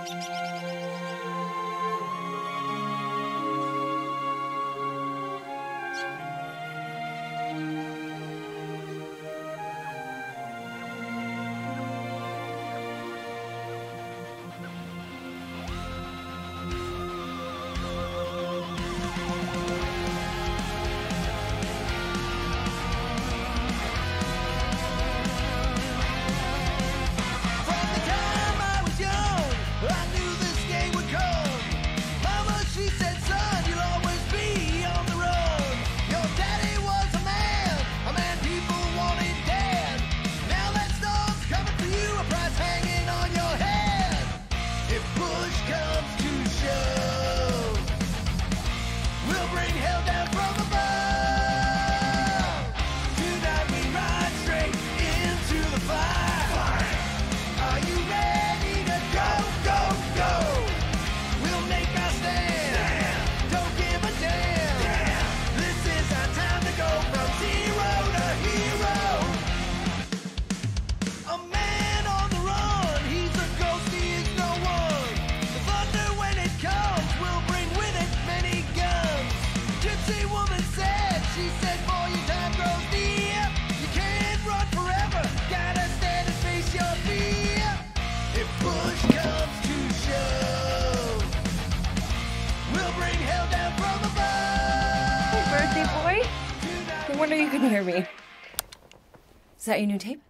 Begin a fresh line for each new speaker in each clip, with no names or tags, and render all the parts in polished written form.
wonder you couldn't hear me. Is that your new tape?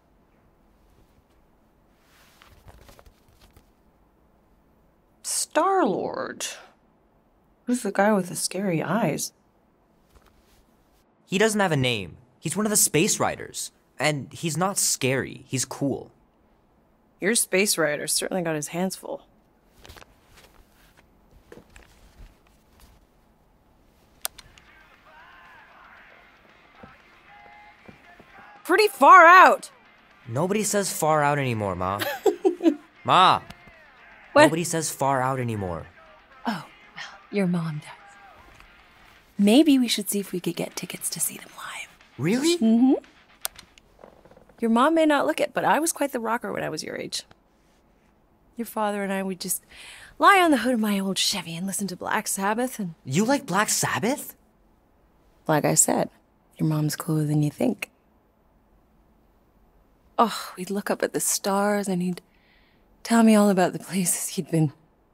Star-Lord. Who's the guy with the scary eyes?
He doesn't have a name. He's one of the space riders. And he's not scary. He's cool.
Your space rider certainly got his hands full. Pretty far out.
Nobody says far out anymore, Ma. Ma!
What?
Nobody says far out anymore.
Oh, well, your mom does. Maybe we should see if we could get tickets to see them live.
Really?
Mm-hmm. Your mom may not look it, but I was quite the rocker when I was your age. Your father and I would just lie on the hood of my old Chevy and listen to Black Sabbath and...
You like Black Sabbath?
Like I said, your mom's cooler than you think. Oh, we'd look up at the stars and he'd tell me all about the places he'd been.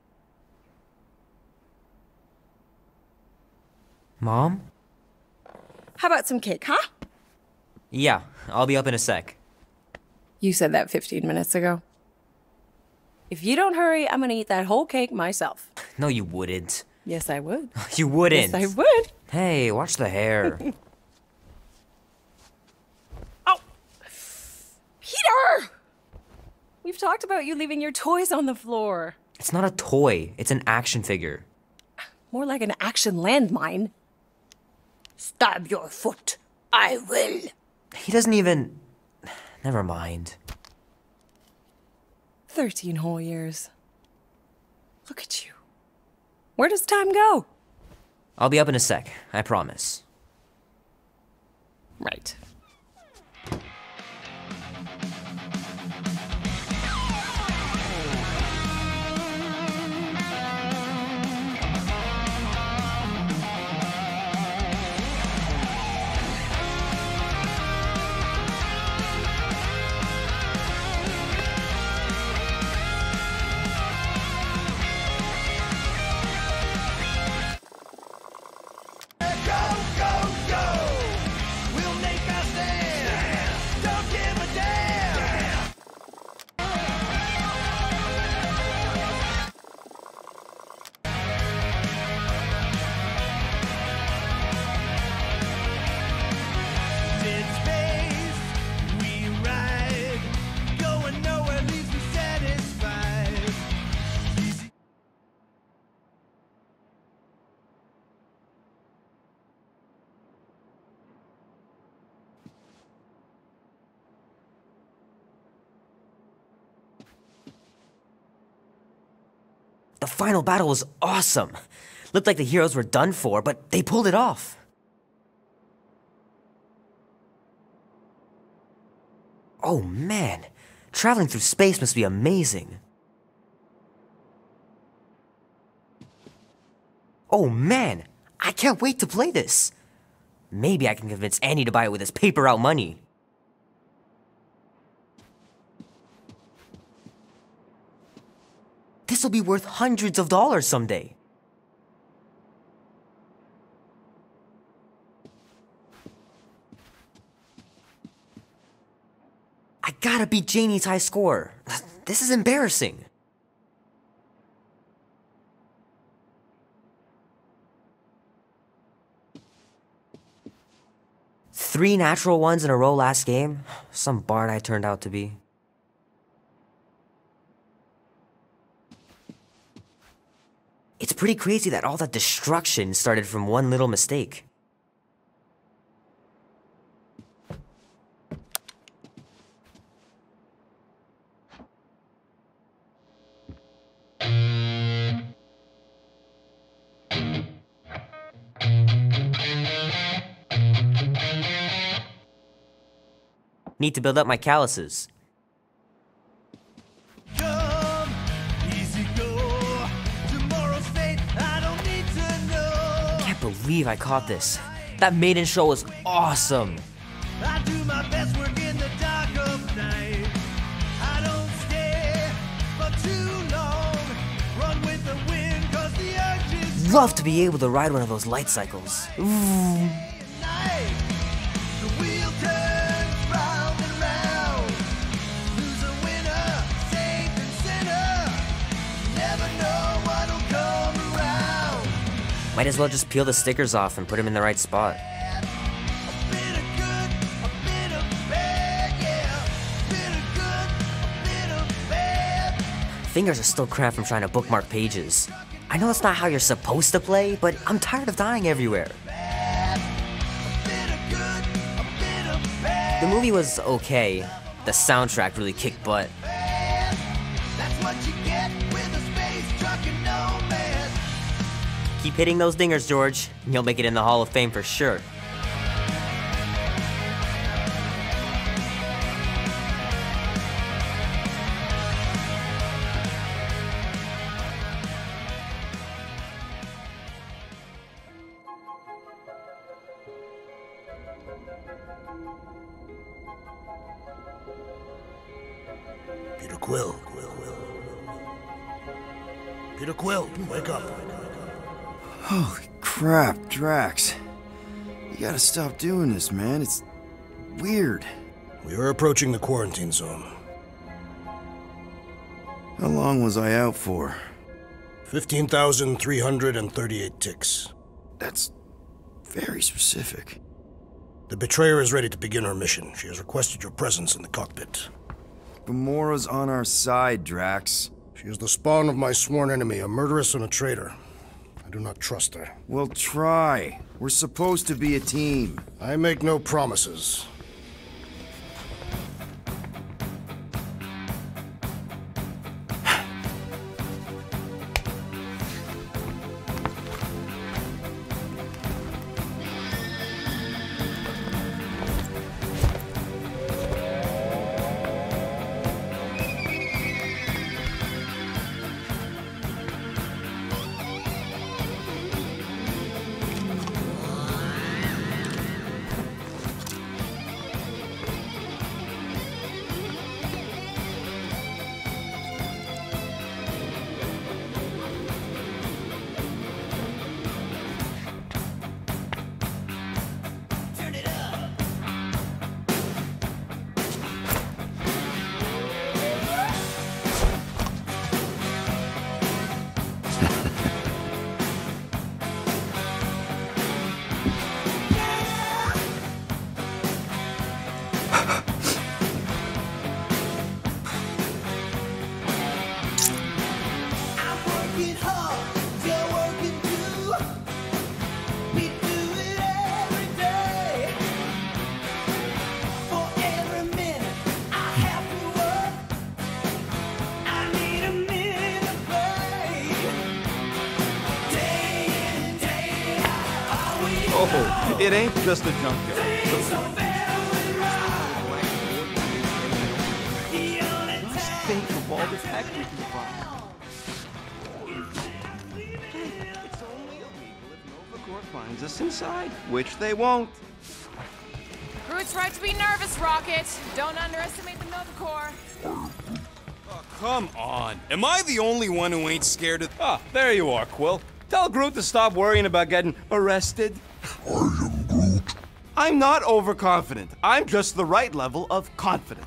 Mom?
How about some cake, huh?
Yeah, I'll be up in a sec.
You said that 15 minutes ago. If you don't hurry, I'm gonna eat that whole cake myself.
No, you wouldn't.
Yes, I would.
You wouldn't.
Yes, I would.
Hey, watch the hair.
Oh! Peter! We've talked about you leaving your toys on the floor.
It's not a toy. It's an action figure.
More like an action landmine. Stab your foot. I will.
He doesn't even... Never mind.
13 whole years. Look at you. Where does time go?
I'll be up in a sec, I promise.
Right.
The final battle was awesome. Looked like the heroes were done for, but they pulled it off. Oh man, traveling through space must be amazing. Oh man, I can't wait to play this. Maybe I can convince Annie to buy it with his paper out money. This'll be worth hundreds of dollars someday. I gotta beat Janie's high score. This is embarrassing. Three natural ones in a row last game? Some bard I turned out to be. It's pretty crazy that all that destruction started from one little mistake. Need to build up my calluses.
Come, easy go. Tomorrow's fate, I don't need to know.
Can't believe I caught this. That maiden show was awesome.
I do my best work in the dark of night. I don't stay for too long. Run with the wind, cause the urge is
Love to be able to ride one of those light cycles. Ooh.
night. The wheel turns round and round. Lose a winner, saint and sinner. Never know what'll come around.
Might as well just peel the stickers off and put them in the right spot.
A bit of good, a bit of bad, yeah. Bit of good, a bit of bad.
Fingers are still cramped from trying to bookmark pages. I know that's not how you're supposed to play, but I'm tired of dying everywhere. The movie was okay. The soundtrack really kicked butt.
That's what you get with a space truck and nomad.
Keep hitting those dingers, George, and you'll make it in the Hall of Fame for sure.
Peter Quill. Peter Quill, wake up.
Holy crap, Drax. You gotta stop doing this, man. It's weird.
We are approaching the quarantine zone.
How long was I out for?
15,338 ticks.
That's very specific.
The betrayer is ready to begin her mission. She has requested your presence in the cockpit.
Gamora's on our side, Drax.
She is the spawn of my sworn enemy, a murderess and a traitor. I do not trust her.
Well, try. We're supposed to be a team.
I make no promises.
Oh, it ain't just a junkyard. Just think of all the tech we can find. It's only a week. finds us inside, which they won't.
Groot's right to be nervous, Rocket. Don't underestimate the Nova Corps.
Oh, come on. Am I the only one who ain't scared of... Ah, there you are, Quill. Tell Groot to stop worrying about getting arrested.
I am Groot.
I'm not overconfident. I'm just the right level of confident.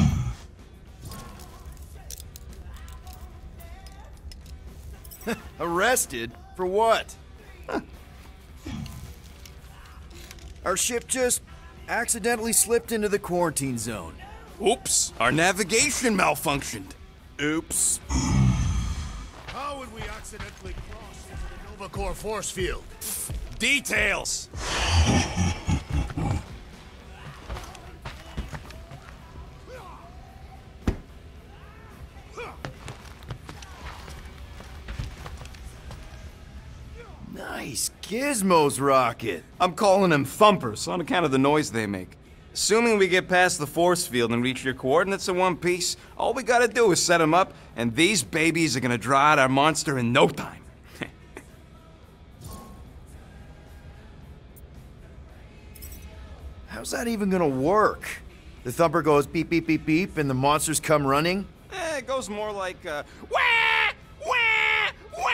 Arrested? For what? Our ship just accidentally slipped into the quarantine zone.
Oops, our navigation malfunctioned.
Oops.
How would we accidentally cross into the Nova Corps force field?
Details!
Nice gizmos, Rocket.
I'm calling them thumpers on account of the noise they make. Assuming we get past the force field and reach your coordinates in one piece, all we gotta do is set them up, and these babies are gonna draw out our monster in no time.
How's that even gonna work? The thumper goes beep, beep, beep, beep, and the monsters come running?
It goes more like, wah! Wah! Wah!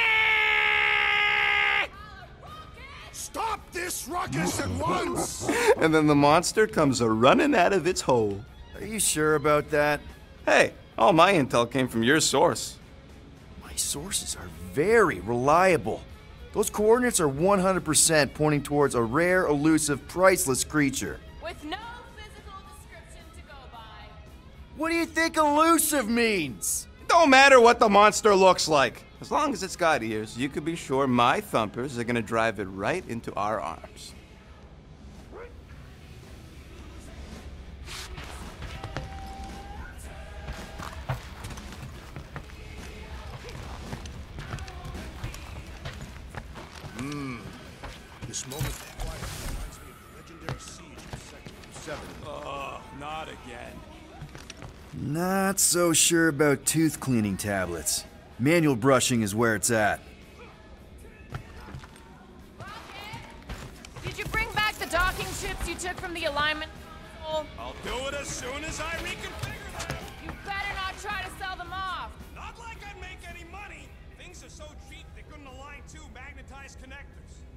Stop this ruckus at once!
And then the monster comes a-running out of its hole.
Are you sure about that?
Hey, all my intel came from your source.
My sources are very reliable. Those coordinates are 100% pointing towards a rare, elusive, priceless creature.
With no physical description to go by.
What do you think elusive means?
Don't matter what the monster looks like. As long as it's got ears, you can be sure my thumpers are gonna drive it right into our arms.
This moment of quiet reminds me of the legendary siege of Sector 7.
Oh, not again.
Not so sure about tooth cleaning tablets. Manual brushing is where it's at.
Did you bring back the docking chips you took from the alignment?
I'll do it as soon as I reconfigure them.
You better not try to sell them off.
Not like I'd make any money. Things are so cheap they couldn't align two magnetized connectors.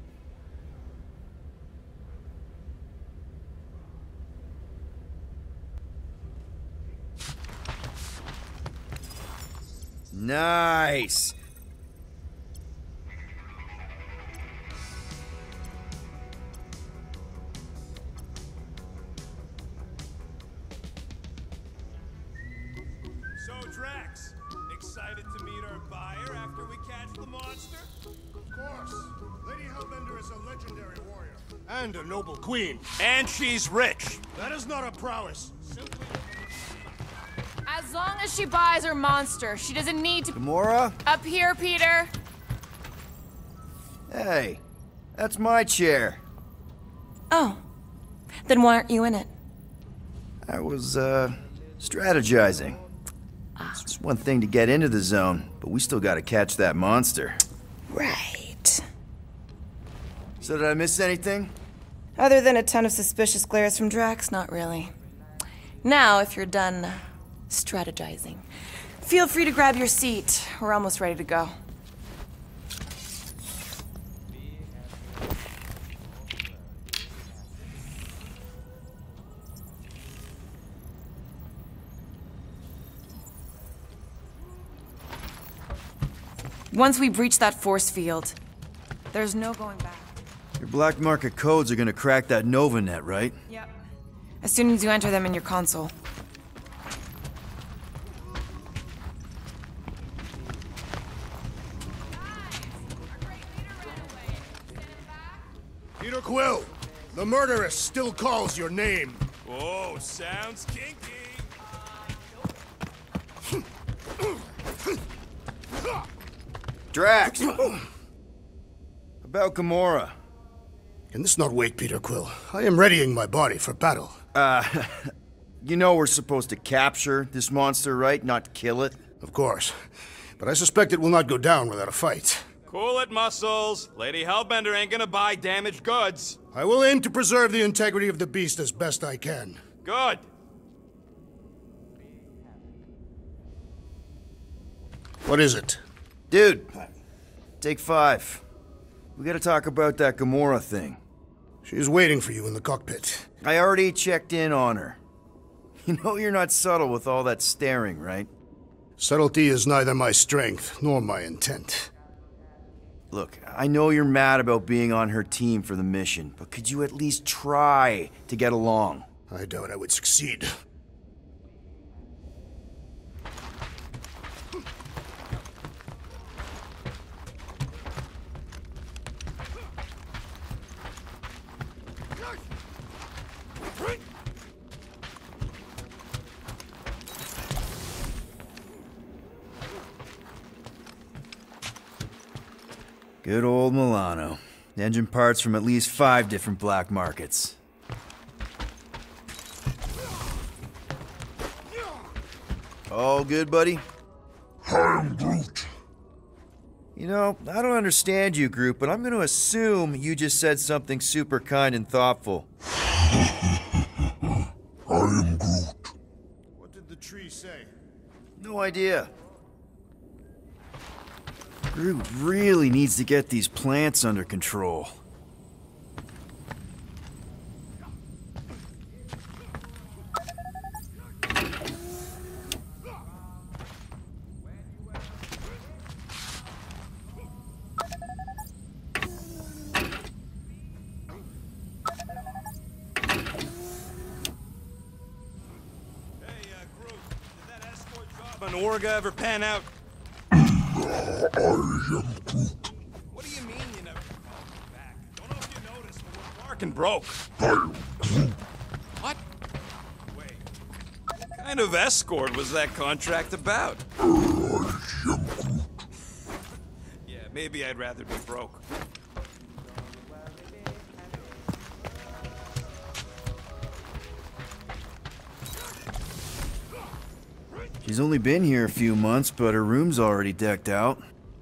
Nice!
So, Drax, excited to meet our buyer after we catch the monster?
Of course. Lady Hellbender is a legendary warrior. And a noble queen.
And she's rich.
That is not a prowess. Simply...
As long as she buys her monster, she doesn't need to...
Gamora?
Up here, Peter.
Hey, that's my chair.
Oh. Then why aren't you in it?
I was, strategizing. It's one thing to get into the zone, but we still gotta catch that monster.
Right.
So did I miss anything?
Other than a ton of suspicious glares from Drax, not really. Now, if you're done strategizing, feel free to grab your seat. We're almost ready to go. Once we breach that force field, there's no going back.
Your black market codes are gonna crack that Nova net, right?
Yep. As soon as you enter them in your console.
Peter Quill, the murderess still calls your name.
Oh, sounds kinky.
Drax! About Gamora.
Can this not wait, Peter Quill? I am readying my body for battle.
You know we're supposed to capture this monster, right? Not kill it?
Of course. But I suspect it will not go down without a fight.
Cool it, Muscles. Lady Hellbender ain't gonna buy damaged goods.
I will aim to preserve the integrity of the beast as best I can.
Good.
What is it?
Dude, take 5. We gotta talk about that Gamora thing.
She's waiting for you in the cockpit.
I already checked in on her. You know you're not subtle with all that staring, right?
Subtlety is neither my strength nor my intent.
Look, I know you're mad about being on her team for the mission, but could you at least try to get along?
I doubt I would succeed.
Good old Milano. Engine parts from at least 5 different black markets. All good, buddy?
I'm Groot.
You know, I don't understand you, Groot, but I'm gonna assume you just said something super kind and thoughtful.
I am Groot.
What did the tree say?
No idea. Groot really needs to get these plants under control.
An Orga ever pan out?
I am Groot.
What do you mean you never called me back? Don't know if you noticed, but we're dark and broke.
I am Groot.
What? Wait. What kind of escort was that contract about?
I am Groot.
Yeah, maybe I'd rather be broke.
She's only been here a few months, but her room's already decked out.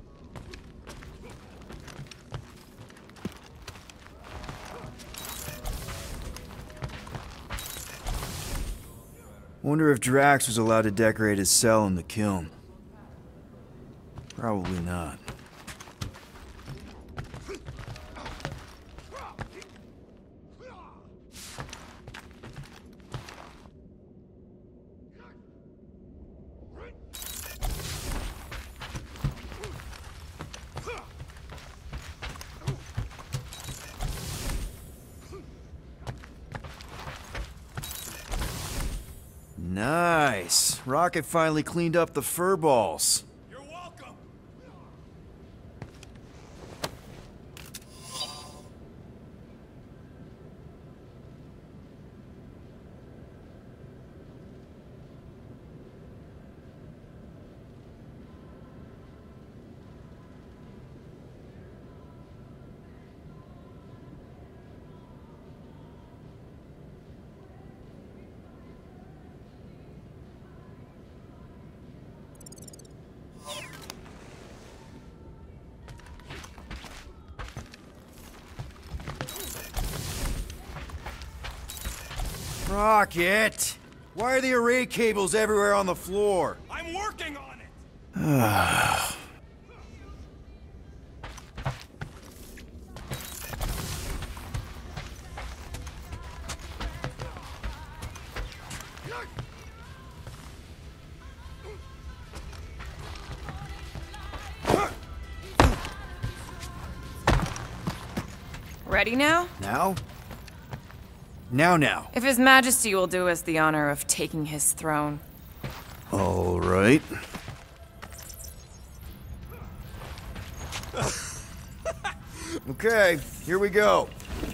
Wonder if Drax was allowed to decorate his cell in the kiln. Probably not. Nice. Rocket finally cleaned up the fur balls.
You're welcome.
Rocket! Why are the array cables everywhere on the floor?
I'm working on it.
Ready now?
Now? Now.
If His Majesty will do us the honor of taking his throne.
All right. Okay, here we go.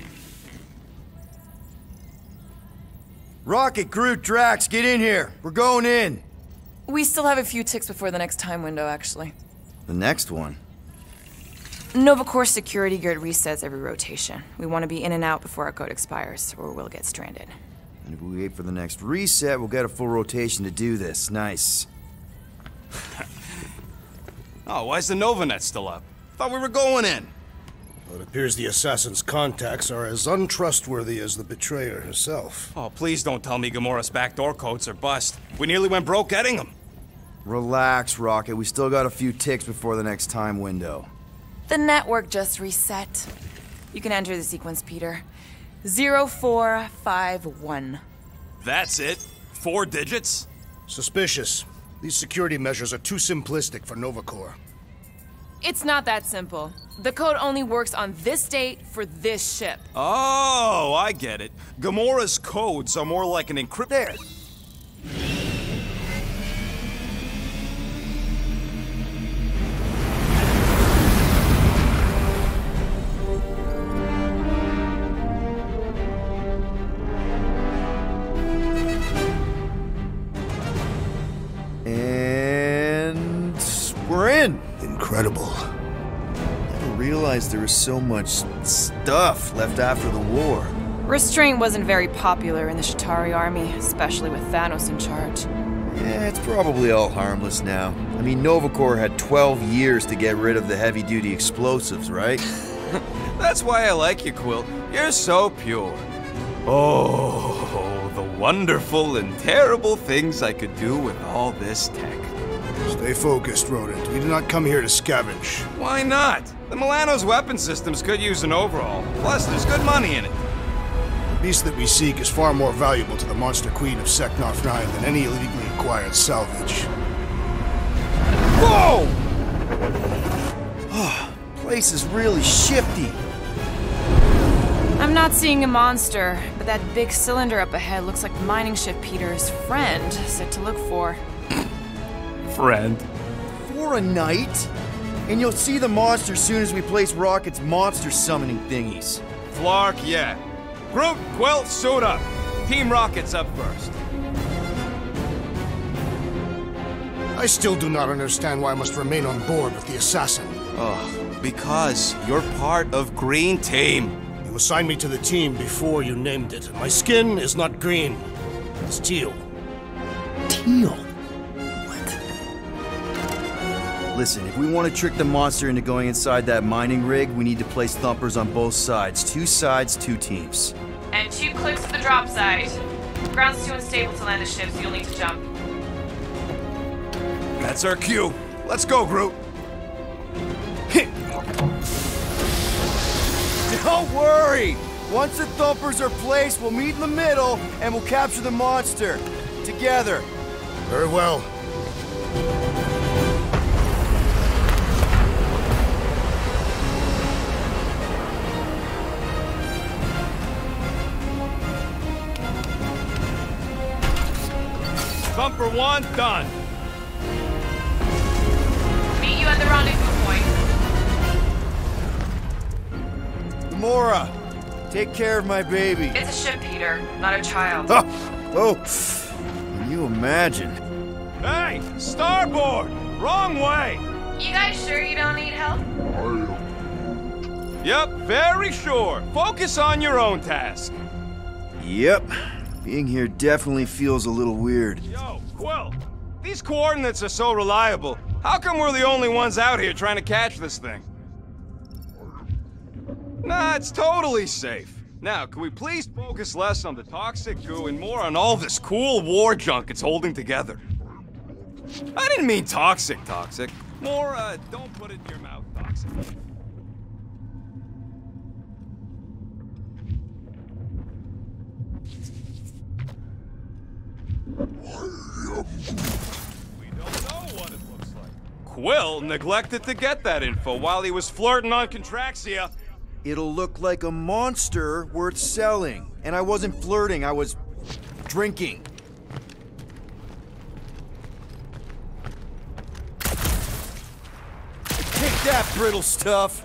Rocket, Groot, Drax, get in here. We're going in.
We still have a few ticks before the next time window, actually.
The next one?
Nova Corps security grid resets every rotation. We want to be in and out before our code expires, or we'll get stranded.
And if we wait for the next reset, we'll get a full rotation to do this. Nice.
Oh, why's the Nova net still up?
Thought we were going in.
Well, it appears the assassin's contacts are as untrustworthy as the betrayer herself.
Oh, please don't tell me Gamora's backdoor codes are bust. We nearly went broke getting them.
Relax, Rocket. We still got a few ticks before the next time window.
The network just reset. You can enter the sequence, Peter. 0451.
That's it? 4 digits?
Suspicious. These security measures are too simplistic for Novacore.
It's not that simple. The code only works on this date for this ship.
Oh, I get it. Gamora's codes are more like an encrypt.
There. And we're in.
Incredible.
Never realized there was so much stuff left after the war.
Restraint wasn't very popular in the Shatari army, especially with Thanos in charge.
Yeah, it's probably all harmless now. I mean, Novacore had 12 years to get rid of the heavy-duty explosives, right?
That's why I like you, Quill. You're so pure. Oh, the wonderful and terrible things I could do with all this tech.
Stay focused, Rodent. We did not come here to scavenge.
Why not? The Milano's weapon systems could use an overhaul. Plus, there's good money in it.
The beast that we seek is far more valuable to the Monster Queen of Seknarf 9 than any illegally acquired salvage.
Whoa!
Place is really shifty.
I'm not seeing a monster, but that big cylinder up ahead looks like the mining ship Peter's friend said to look for.
Friend.
For a night? And you'll see the monster soon as we place Rocket's monster summoning thingies.
Flark, yeah. Groot, Quill, suit up. Team Rocket's up first.
I still do not understand why I must remain on board with the assassin.
Oh, because you're part of Green Team.
You assigned me to the team before you named it. My skin is not green. It's teal.
Teal? Listen, if we want to trick the monster into going inside that mining rig, we need to place thumpers on both sides. 2 sides, 2 teams.
And 2 clicks to the drop site. Ground's too unstable to land the ship, so you'll need to jump.
That's our cue. Let's go, Groot.
Don't worry! Once the thumpers are placed, we'll meet in the middle and we'll capture the monster. Together.
Very well.
Thumper 1, done.
Meet you at the rendezvous point.
Gamora, take care of my baby.
It's a ship, Peter, not a child.
Oh, can you imagine?
Hey, starboard! Wrong way!
You guys sure you don't need help?
Yep, very sure. Focus on your own task.
Yep. Being here definitely feels a little weird.
Yo, Quill, these coordinates are so reliable. How come we're the only ones out here trying to catch this thing? Nah, it's totally safe. Now, can we please focus less on the toxic goo and more on all this cool war junk it's holding together? I didn't mean toxic. More, don't put it in your mouth, toxic. We don't know what it looks like. Quill neglected to get that info while he was flirting on Contraxia.
It'll look like a monster worth selling. And I wasn't flirting, I was drinking. Take that, brittle stuff!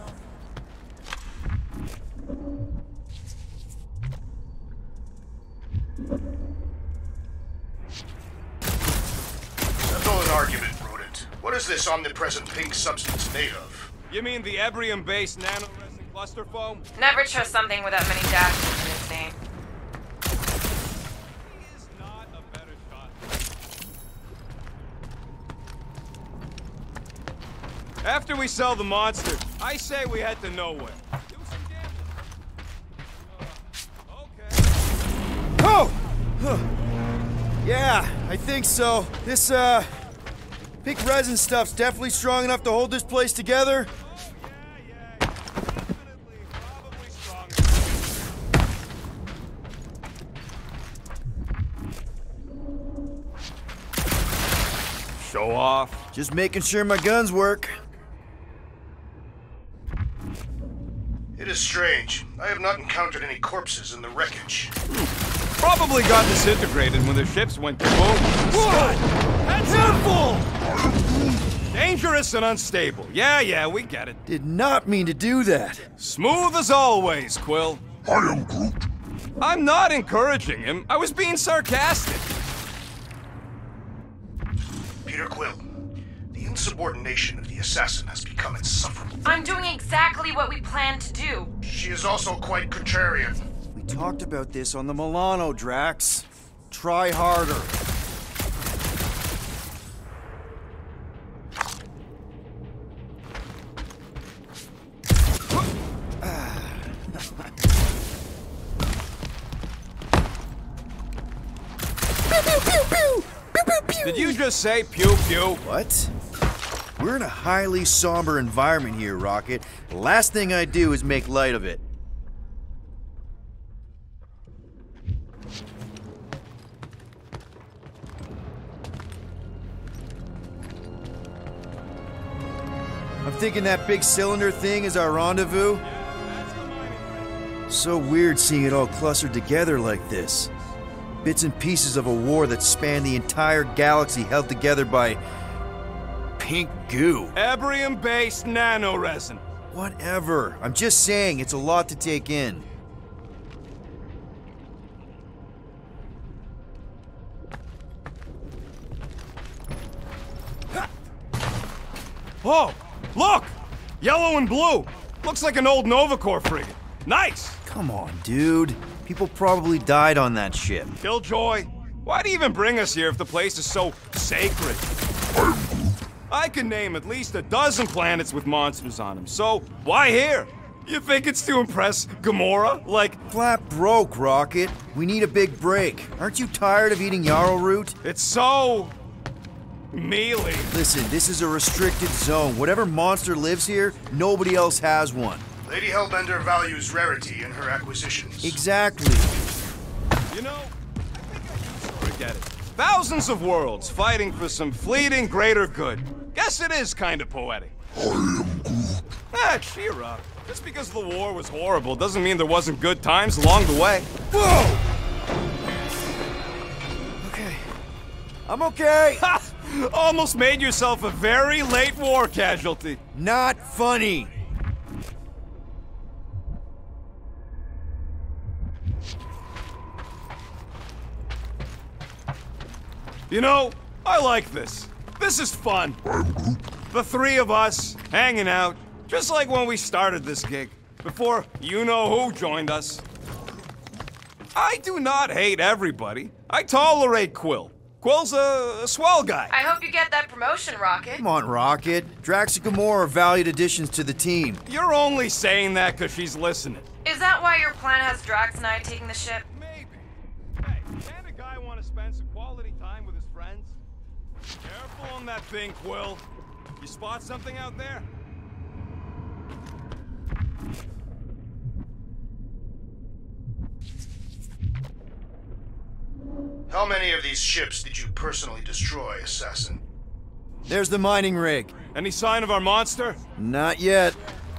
Settle an argument, Rodent. What is this omnipresent pink substance made of?
You mean the Ebrium-based nanoresin cluster foam?
Never trust something with that many dashes in its name.
Is not a better shot. After we sell the monster, I say we head to nowhere. Do some gambling. Okay.
Oh! Huh. Yeah, I think so. This, pink resin stuff's definitely strong enough to hold this place together.
Yeah. Definitely, probably strong. Show off.
Just making sure my guns work.
It is strange. I have not encountered any corpses in the wreckage.
Probably got disintegrated when their ships went kaboom. Whoa! That's handful! Dangerous and unstable. Yeah, we get it.
Did not mean to do that.
Smooth as always, Quill.
I am Groot.
I'm not encouraging him. I was being sarcastic.
Peter Quill, the insubordination of the assassin has become insufferable.
I'm doing exactly what we planned to do.
She is also quite contrarian.
We talked about this on the Milano, Drax. Try harder.
Did you just say pew pew?
What? We're in a highly somber environment here, Rocket. The last thing I do is make light of it. I'm thinking that big cylinder thing is our rendezvous. So weird seeing it all clustered together like this. Bits and pieces of a war that spanned the entire galaxy held together by pink goo.
Ebrium-based nanoresin.
Whatever. I'm just saying, it's a lot to take in.
Oh, look! Yellow and blue. Looks like an old Nova Corps frigate. Nice!
Come on, dude. People probably died on that ship.
Killjoy, why do you even bring us here if the place is so sacred? I can name at least a dozen planets with monsters on them, so why here? You think it's to impress Gamora? Like...
Flat broke, Rocket. We need a big break. Aren't you tired of eating yarrow root?
It's so... mealy.
Listen, this is a restricted zone. Whatever monster lives here, nobody else has one.
Lady Hellbender values rarity in her acquisitions.
Exactly.
You know, I think I can sort of get it. Thousands of worlds fighting for some fleeting greater good. Guess it is kind of poetic.
I am Groot.
Cheer up. Just because the war was horrible doesn't mean there wasn't good times along the way.
Whoa! Okay. I'm okay.
Ha! Almost made yourself a very late war casualty.
Not funny.
You know, I like this. This is fun.
I'm Groot.
The three of us, hanging out, just like when we started this gig, before you-know-who joined us. I do not hate everybody. I tolerate Quill. Quill's a swell guy.
I hope you get that promotion, Rocket.
Come on, Rocket. Drax and Gamora are valued additions to the team.
You're only saying that because she's listening.
Is that why your plan has Drax and I taking the ship?
Maybe. Hey, can't a guy want to spend some quality time with his friends? Careful on that thing, Quill. You spot something out there?
How many of these ships did you personally destroy, Assassin?
There's the mining rig.
Any sign of our monster?
Not yet.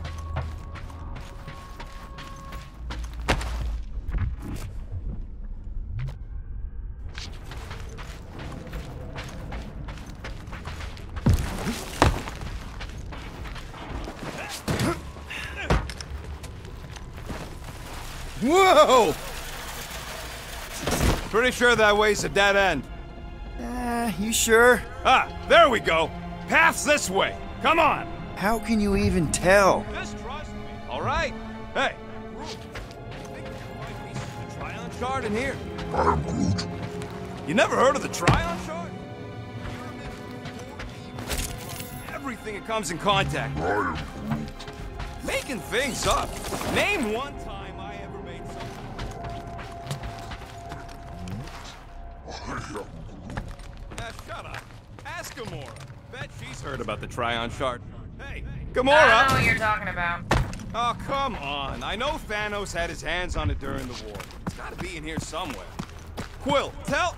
Whoa!
Pretty sure that way's a dead end.
You sure?
Ah, there we go. Path's this way. Come on.
How can you even tell?
Just trust me. All right. Hey, Groot. I think we can find pieces of the Tryon shard in here.
I am Groot.
You never heard of the Tryon shard? everything it comes in contact with. Making things up. Name one time I ever made something. Shut up. Ask Gamora. Bet she's heard about the Tryon shard. Hey, Gamora!
I don't know what you're talking about.
Oh, come on. I know Thanos had his hands on it during the war. It's gotta be in here somewhere. Quill, tell...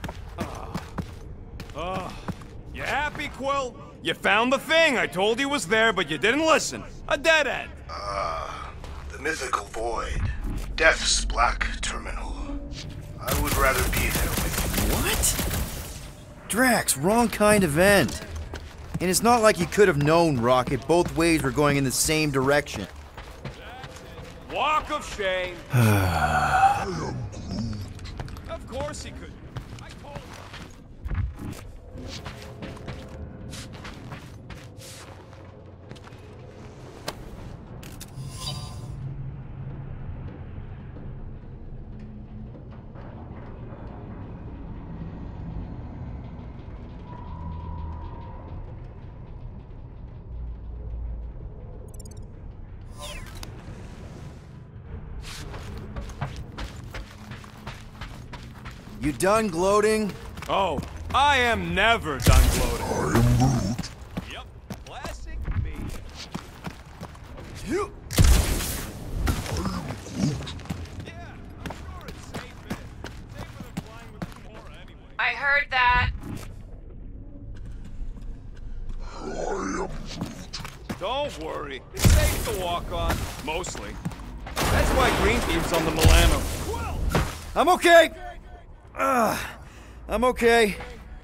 You happy, Quill? You found the thing I told you was there, but you didn't listen. A dead end.
The mythical void. Death's black terminal. I would rather be there with you.
What? Drax, wrong kind of end. And it's not like you could have known, Rocket. Both ways were going in the same direction.
Walk of shame. Of course he could. I told him.
You done gloating?
Oh, I am never done gloating.
I am Groot.
Yep, classic me.
I am Groot.
Yeah, I'm sure it's safe bet. Safer than flying with Gamora anyway.
I heard that.
I am Groot.
Don't worry, it's safe to walk on, mostly. That's why Green Team's on the Milano. Quill!
I'm okay! I'm okay.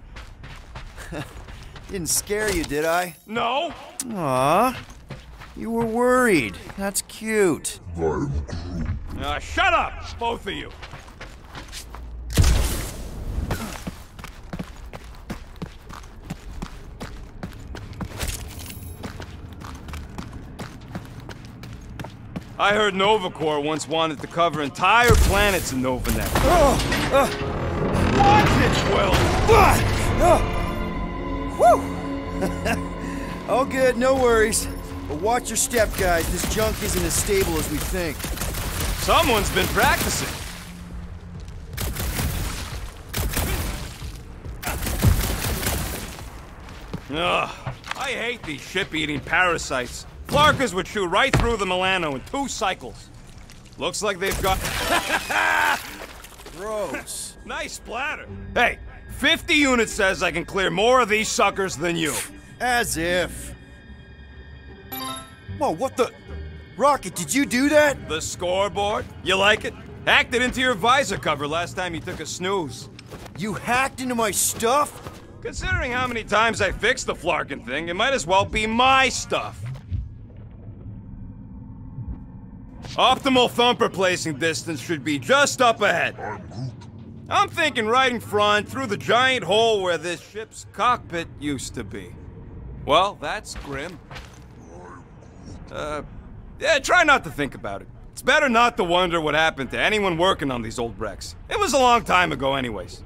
Didn't scare you, did I?
No!
Aw. You were worried. That's cute.
I am Groot.
Shut up, both of you. I heard Nova Corps once wanted to cover entire planets in NovaNet. Watch it, Will!
Whew! All good, no worries. But watch your step, guys. This junk isn't as stable as we think.
Someone's been practicing. Ugh, I hate these ship-eating parasites. Flarkers would chew right through the Milano in 2 cycles. Looks like they've got...
Gross.
Nice splatter. Hey, 50 units says I can clear more of these suckers than you.
As if. Whoa, what the... Rocket, did you do that?
The scoreboard? You like it? Hacked it into your visor cover last time you took a snooze.
You hacked into my stuff?
Considering how many times I fixed the Flarkin thing, it might as well be my stuff. Optimal thumper placing distance should be just up ahead. I'm thinking right in front, through the giant hole where this ship's cockpit used to be. Well, that's grim. Yeah, try not to think about it. It's better not to wonder what happened to anyone working on these old wrecks. It was a long time ago anyways.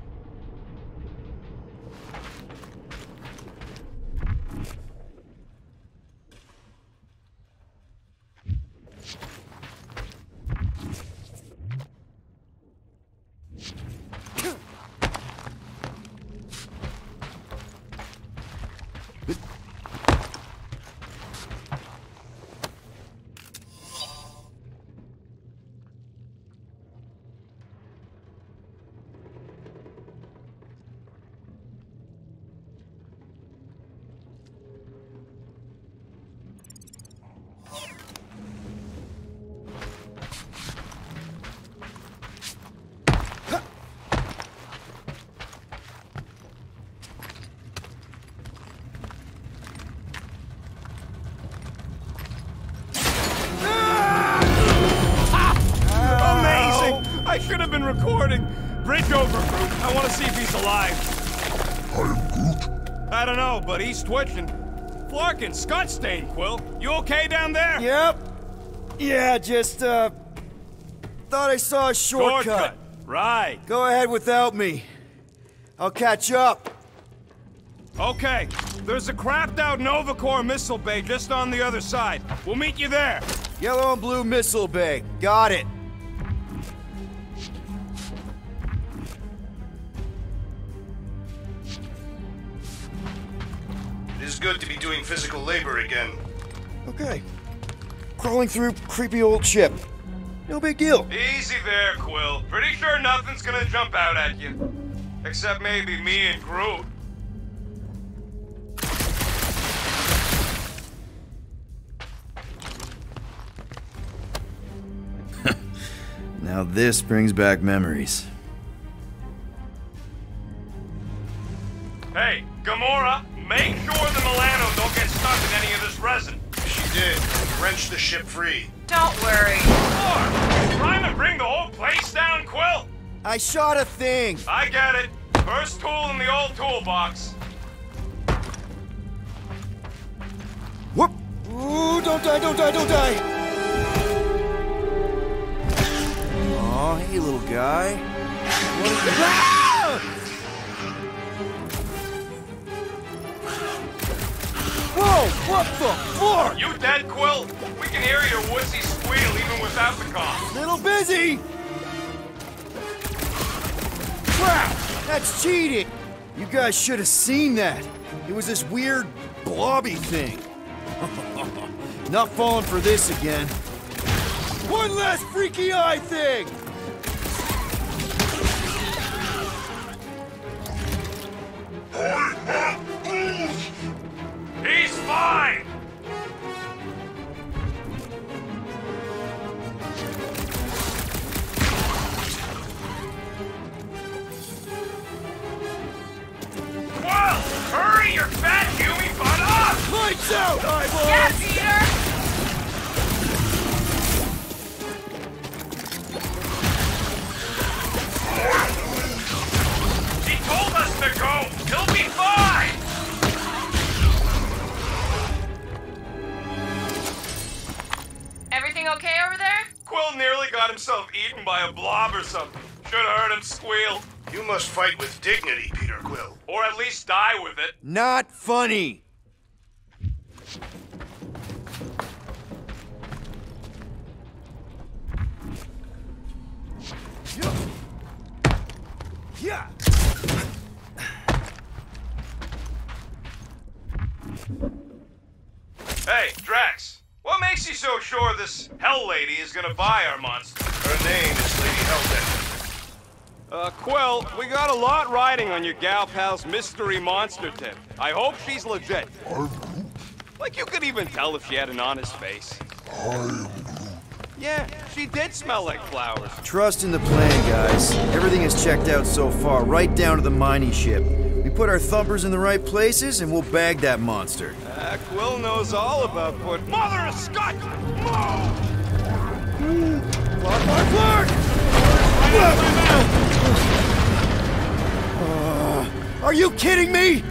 I should have been recording. Bridge over, Groot. I want to see if he's alive.
I am Groot.
I don't know, but he's twitching. Flarkin, Scott stain, Quill. You okay down there?
Yep. Yeah, just, thought I saw a shortcut.
Right.
Go ahead without me. I'll catch up.
Okay. There's a crapped-out Nova Corps missile bay just on the other side. We'll meet you there.
Yellow and blue missile bay. Got it.
It is good to be doing physical labor again.
Okay. Crawling through creepy old ship. No big deal.
Easy there, Quill. Pretty sure nothing's gonna jump out at you. Except maybe me and Groot.
Now this brings back memories.
Hey, Gamora, make sure the Milano don't get stuck in any of this resin.
She did. Wrenched the ship free.
Don't worry.
Or, trying to bring the whole place down, Quill?
I shot a thing!
I get it. First tool in the old toolbox.
Whoop! Ooh, don't die, don't die, don't die! Aw, hey, little guy. What is it? Ah! Whoa, what the fuck?
You dead, Quill? We can hear your wussy squeal even without the comm.
Little busy! Crap! That's cheating! You guys should have seen that. It was this weird, blobby thing. Not falling for this again. One last freaky eye thing!
He's fine! Well, hurry your fat human butt up!
Lights out, eyeball!
Yeah, Peter!
He told us to go! He'll be fine!
Everything okay over there?
Quill nearly got himself eaten by a blob or something. Should've heard him squeal.
You must fight with dignity, Peter Quill.
Or at least die with it.
Not funny! Yeah!
Hey, Drax. What makes you so sure this Hell Lady is gonna buy our monster?
Her name is Lady Hellbender.
Quill, we got a lot riding on your gal pal's mystery monster tip. I hope she's legit. Like you could even tell if she had an honest face. Yeah, she did smell like flowers.
Trust in the plan, guys. Everything is checked out so far, right down to the mining ship. We put our thumpers in the right places, and we'll bag that monster.
Quill knows all about put. Mother of Scott!
Clark! Are you kidding me?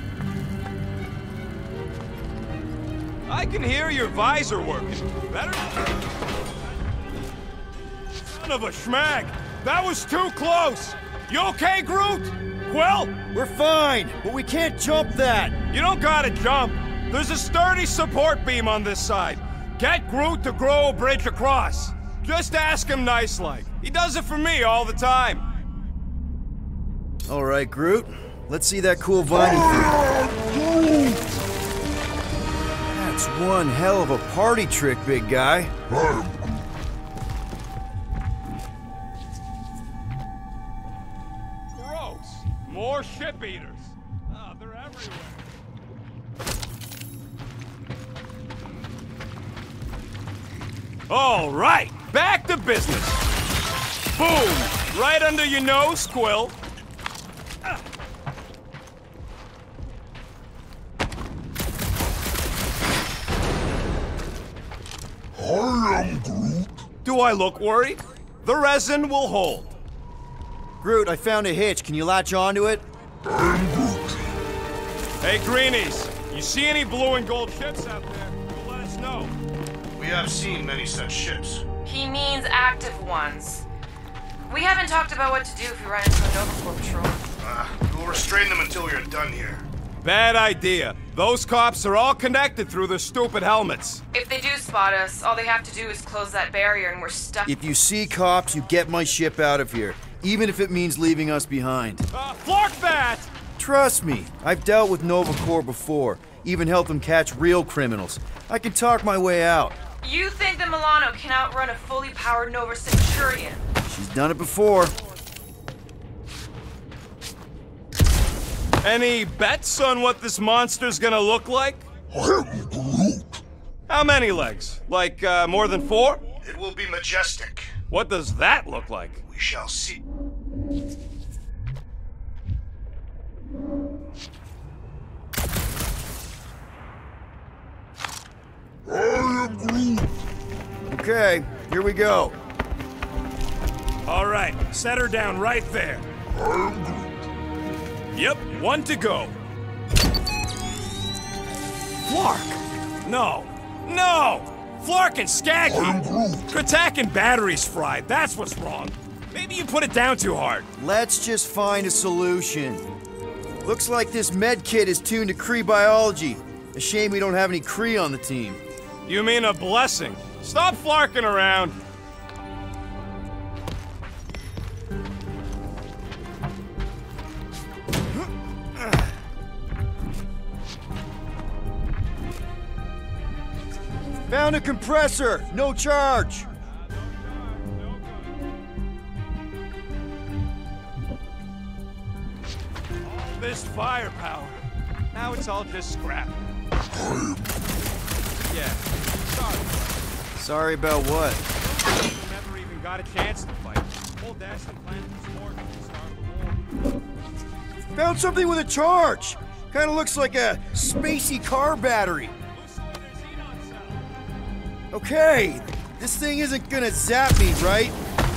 I can hear your visor working. Better. Son of a schmag! That was too close! You okay, Groot? Quill?
We're fine, but we can't jump that.
You don't gotta jump. There's a sturdy support beam on this side. Get Groot to grow a bridge across. Just ask him nice-like. He does it for me all the time.
All right, Groot. Let's see that cool viney thing. That's one hell of a party trick, big guy.
Gross. More ship eaters. Oh, they're everywhere. All right, back to business. Boom! Right under your nose, Quill.
I am Groot.
Do I look worried? The resin will hold.
Groot, I found a hitch. Can you latch onto it?
I'm Groot.
Hey, Greenies, you see any blue and gold ships out there? You'll let us know.
We have seen many such ships.
He means active ones. We haven't talked about what to do if we run into a Nova Corps patrol.
We'll restrain them until we are done here.
Bad idea. Those cops are all connected through their stupid helmets.
If they do spot us, all they have to do is close that barrier and we're stuck.
If you see cops, you get my ship out of here, even if it means leaving us behind.
Flark that!
Trust me, I've dealt with Nova Corps before, even helped them catch real criminals. I can talk my way out.
You think the Milano can outrun a fully powered Nova Centurion?
She's done it before.
Any bets on what this monster's gonna look like?
I am Groot.
How many legs? Like, more than 4?
It will be majestic.
What does that look like?
We shall see.
I am Groot.
Okay, here we go.
All right, set her down right there.
I am Groot.
Yep, 1 to go. Flark! No! No! Flark and Skaggy!
I'm Groot.
Kratak and batteries fried, that's what's wrong. Maybe you put it down too hard.
Let's just find a solution. Looks like this med kit is tuned to Kree biology. A shame we don't have any Kree on the team.
You mean a blessing. Stop flarking around.
Found a compressor! No charge!
All this firepower. Now it's all just scrap. Yeah, sorry.
Sorry about what?
Never even got a chance to fight. Whole Dashlin planned this war at the start of the war.
Found something with a charge! Kinda looks like a spacey car battery. Okay, this thing isn't gonna zap me, right?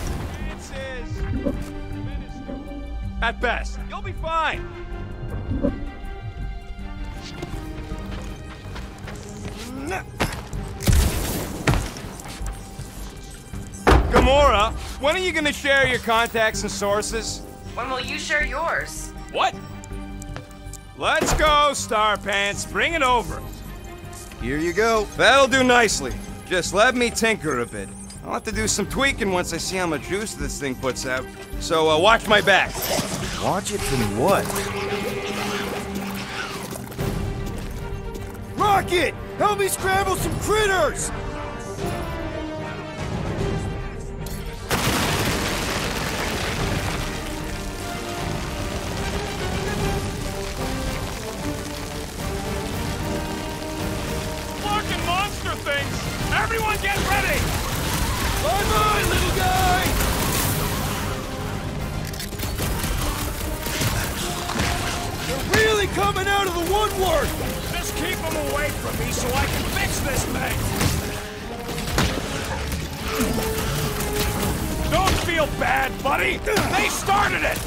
At best, you'll be fine. Gamora, when are you gonna share your contacts and sources?
When will you share yours?
What? Let's go, Star Pants. Bring it over.
Here you go.
That'll do nicely. Just let me tinker a bit. I'll have to do some tweaking once I see how much juice this thing puts out. So, watch my back.
Watch it from what? Rocket! Help me scramble some critters!
Fucking monster things! Everyone get ready!
Bye-bye, little guy! They're really coming out of the woodwork!
Just keep them away from me so I can fix this thing! Don't feel bad, buddy! They started it!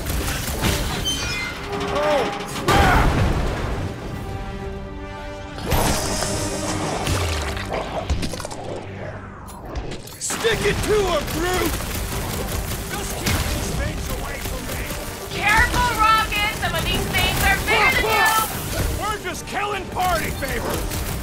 Oh, crap! Stick it to him, Groot!
Just keep these things away from me!
Careful, Rocket! Some of these things are bigger than you!
We're just killing party favors!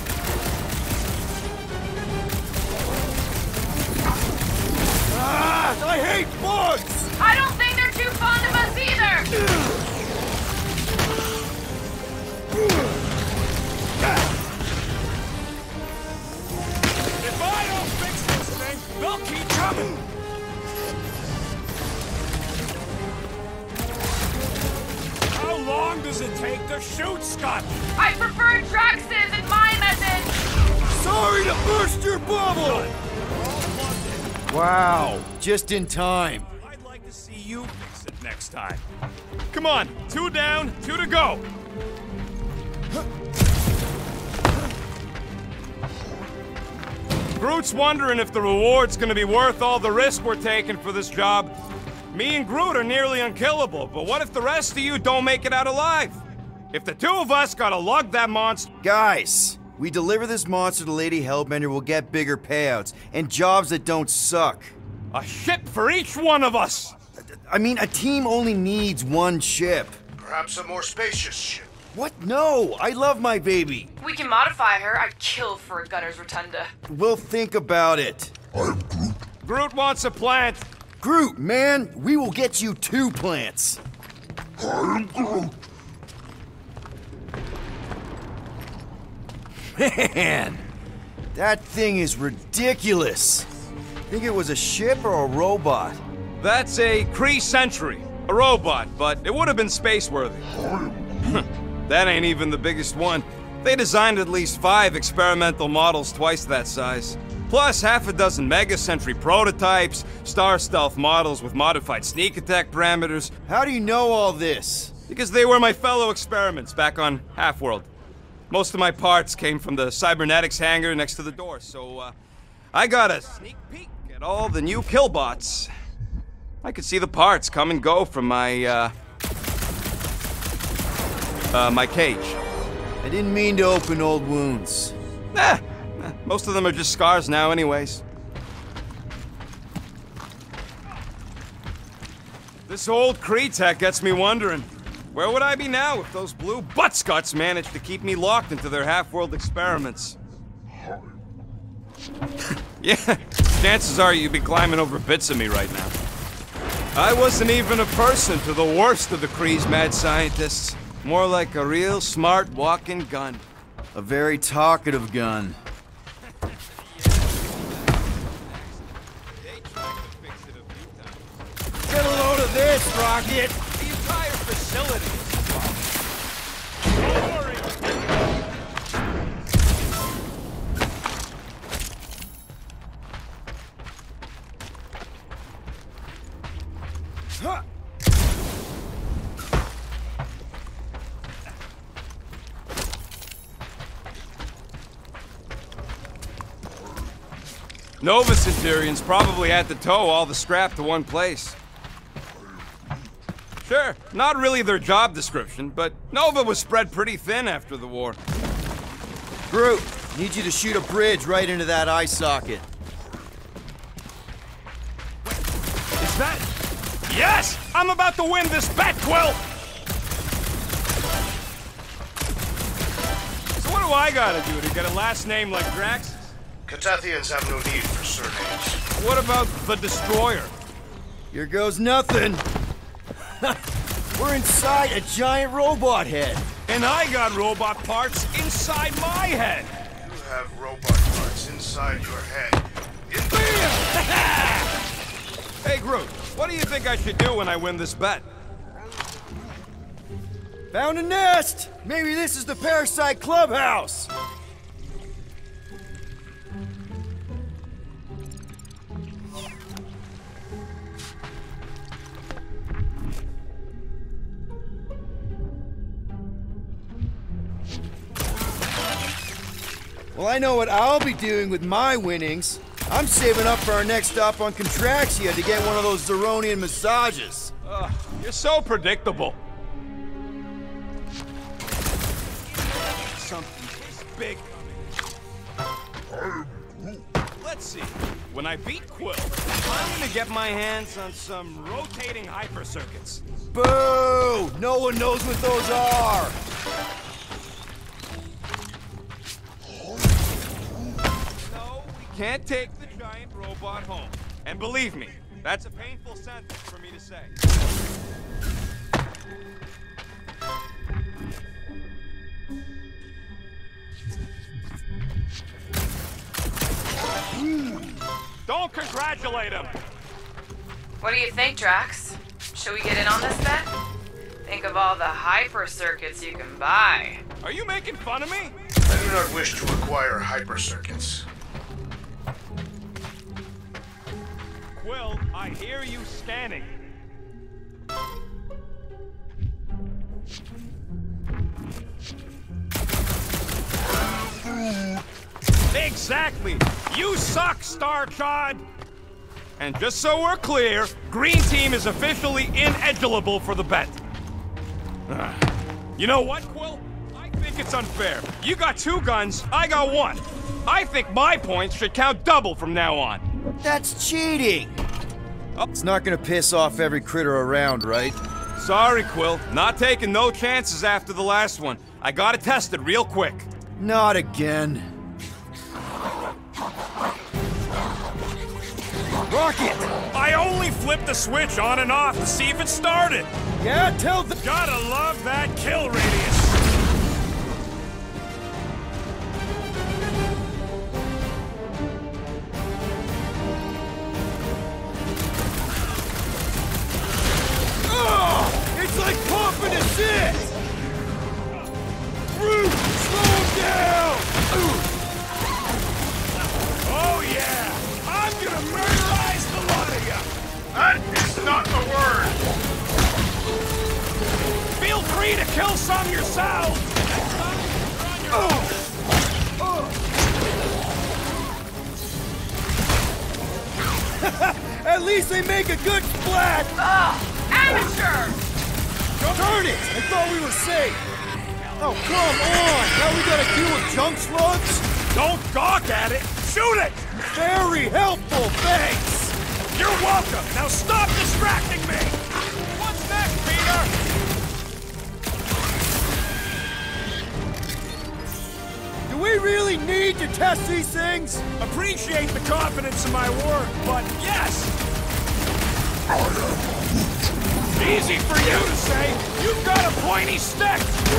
Ah, I hate bugs!
I don't think they're too fond of us either!
If I don't fix this thing, they'll keep coming! How long does it take to shoot, Scott?
I prefer Drax's in my message!
Sorry to burst your bubble! Wow, just in time.
I'd like to see you fix it next time. Come on, 2 down, 2 to go. Groot's wondering if the reward's gonna be worth all the risk we're taking for this job. Me and Groot are nearly unkillable, but what if the rest of you don't make it out alive? If the 2 of us gotta lug that monster—
Guys, we deliver this monster to Lady Hellbender, we'll get bigger payouts and jobs that don't suck.
a ship for each one of us!
I mean, a team only needs one ship.
Perhaps a more spacious ship.
What? No! I love my baby!
We can modify her. I'd kill for a Gunner's Rotunda.
We'll think about it.
I'm Groot.
Groot wants a plant.
Groot, man! We will get you 2 plants!
I am Groot.
Man! That thing is ridiculous! Think it was a ship or a robot?
That's a Kree Sentry. A robot, but it would have been space-worthy. That ain't even the biggest one. They designed at least 5 experimental models twice that size. Plus half a dozen Mega Sentry prototypes, Star Stealth models with modified sneak attack parameters.
How do you know all this?
Because they were my fellow experiments back on Half-World. Most of my parts came from the cybernetics hangar next to the door, so I got a sneak peek at all the new killbots. I could see the parts come and go from my my cage.
I didn't mean to open old wounds.
Most of them are just scars now anyways. This old Kree tech gets me wondering, where would I be now if those blue buttscuts managed to keep me locked into their half-world experiments? Yeah, chances are you'd be climbing over bits of me right now. I wasn't even a person to the worst of the Kree's mad scientists. More like a real smart walking gun.
A very talkative gun. Get a load of this, Rocket!
The entire facility Nova Centurions probably had to tow all the scrap to one place. Sure, not really their job description, but Nova was spread pretty thin after the war.
Groot, need you to shoot a bridge right into that eye socket.
Is that... Yes! I'm about to win this bet, Quill! So what do I gotta do to get a last name like Drax?
Catathians have no need for surnames.
What about the Destroyer?
Here goes nothing. We're inside a giant robot head.
And I got robot parts inside my head.
You have robot parts inside your head.
Hey, Groot, what do you think I should do when I win this bet?
Found a nest! Maybe this is the Parasite Clubhouse! Well, I know what I'll be doing with my winnings. I'm saving up for our next stop on Contraxia to get one of those Zeronian massages.
You're so predictable. Something this big coming. Let's see. When I beat Quill, I'm gonna get my hands on some rotating hyper circuits.
Boo! No one knows what those are!
Can't take the giant robot home. And believe me, that's a painful sentence for me to say. Don't congratulate him!
What do you think, Drax? Should we get in on this bet? Think of all the hyper circuits you can buy.
Are you making fun of me?
I do not wish to acquire hyper circuits.
Quill, I hear you scanning. Exactly! You suck, Star Chod! And just so we're clear, Green Team is officially ineligible for the bet. You know what, Quill? I think it's unfair. You got 2 guns, I got 1. I think my points should count double from now on.
That's cheating! It's not gonna piss off every critter around, right?
Sorry, Quill. Not taking no chances after the last one. I got it tested real quick.
Not again. Rocket!
I only flipped the switch on and off to see if it started.
Yeah, tell the...
Gotta love that kill radius.
It's like pump and assist! Root! Slow him down!
Oh yeah! I'm gonna murderize the lot of ya!
That is not the word!
Feel free to kill some yourselves!
At least they make a good splat!
Amateur!
Turn it! I thought we were safe! Oh, come on! Now we gotta deal with junk slugs?
Don't gawk at it! Shoot it!
Very helpful, thanks!
You're welcome! Now stop distracting me! What's next, Peter?
Do we really need to test these things?
Appreciate the confidence in my work, but yes! Easy for you to say! You've got a pointy stick!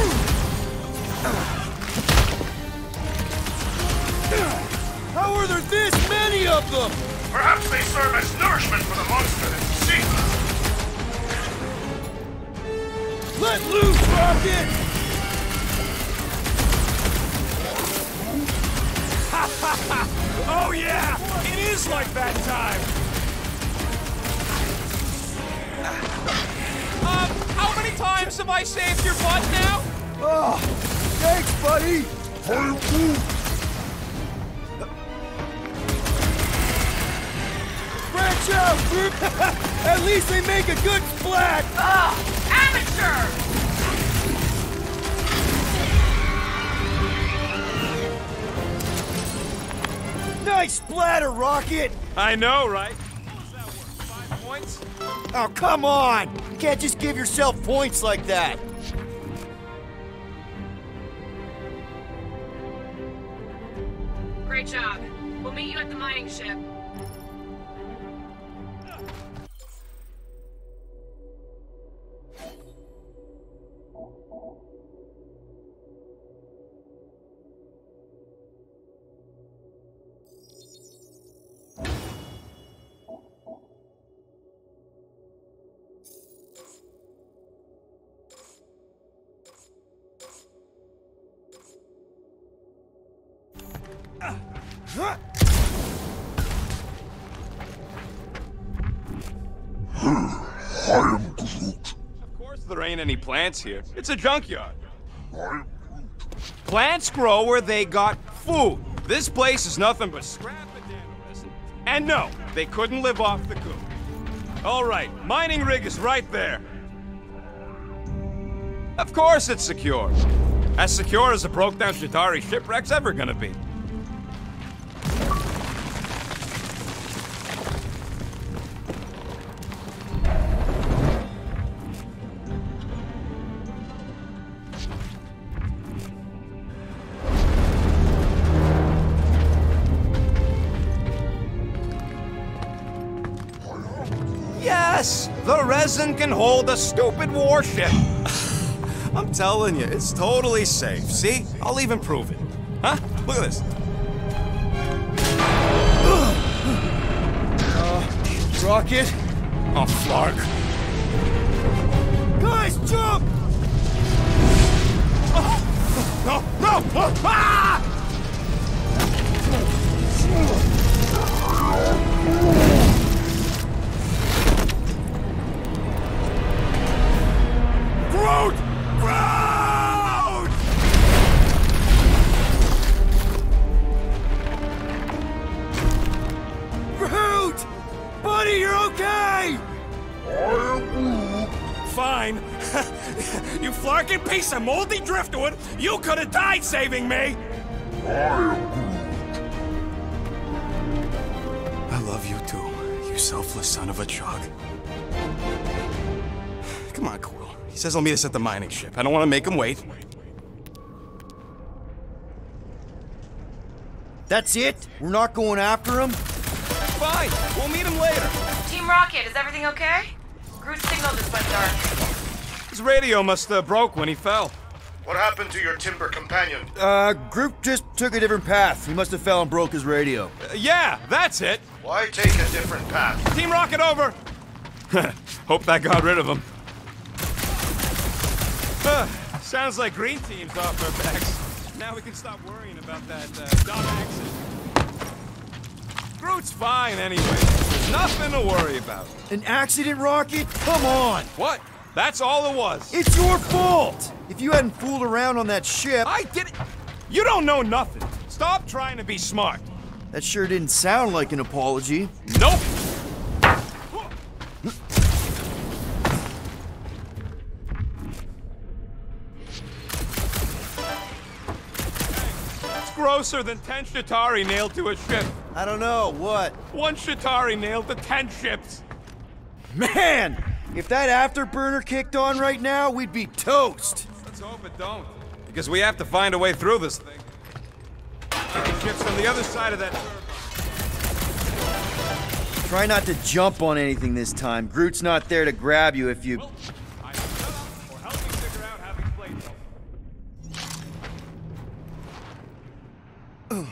How are there this many of them?
Perhaps they serve as nourishment for the monster that you seek.
Let loose, Rocket!
Oh yeah! It is like that time! How many times have I saved your butt now?
Oh, thanks, buddy! Branch out, group! At least they make a good splat!
Amateur!
Nice splatter, Rocket!
I know, right? How does that work? 5 points?
Oh, come on! You can't just give yourself points like that!
Great job. We'll meet you at the mining ship.
Of course there ain't any plants here. It's a junkyard. Plants grow where they got food. This place is nothing but scrap and dandelion. And no, they couldn't live off the goo. All right, mining rig is right there. Of course it's secure. As secure as a broke-down Shatari shipwreck's ever gonna be. Yes! The resin can hold a stupid warship! I'm telling you, it's totally safe. See? I'll even prove it. Huh? Look at this.
Rocket?
Oh, Flark.
Guys, jump!
No! No! Ah! Groot! Groot!
Groot! Buddy, you're okay!
Fine. You flarking piece of moldy driftwood! You could have died saving me!
I love you too, you selfless son of a chug. Come Come on, Quill. He says he'll meet us at the mining ship. I don't want to make him wait.
That's it? We're not going after him?
Fine. We'll meet him later.
Team Rocket, is everything okay? Groot's signal just went dark.
His radio must have broke when he fell.
What happened to your timber companion?
Groot just took a different path. He must have fell and broke his radio.
Yeah, that's it.
Why take a different path?
Team Rocket over. Hope that got rid of him. Sounds like Green Team's off our backs. Now we can stop worrying about that dumb accident. Groot's fine anyway. There's nothing to worry about.
An accident, Rocket? Come on!
What? That's all it was.
It's your fault! If you hadn't fooled around on that ship...
I didn't... You don't know nothing. Stop trying to be smart.
That sure didn't sound like an apology.
Nope. It's grosser than 10 Shatari nailed to a ship.
I don't know, what?
1 Shatari nailed to 10 ships.
Man! If that afterburner kicked on right now, we'd be toast!
Let's hope it don't. Because we have to find a way through this thing. The ship's on the other side of that turbine.
Try not to jump on anything this time. Groot's not there to grab you if you...
Either shut up or help me figure out how these blades open.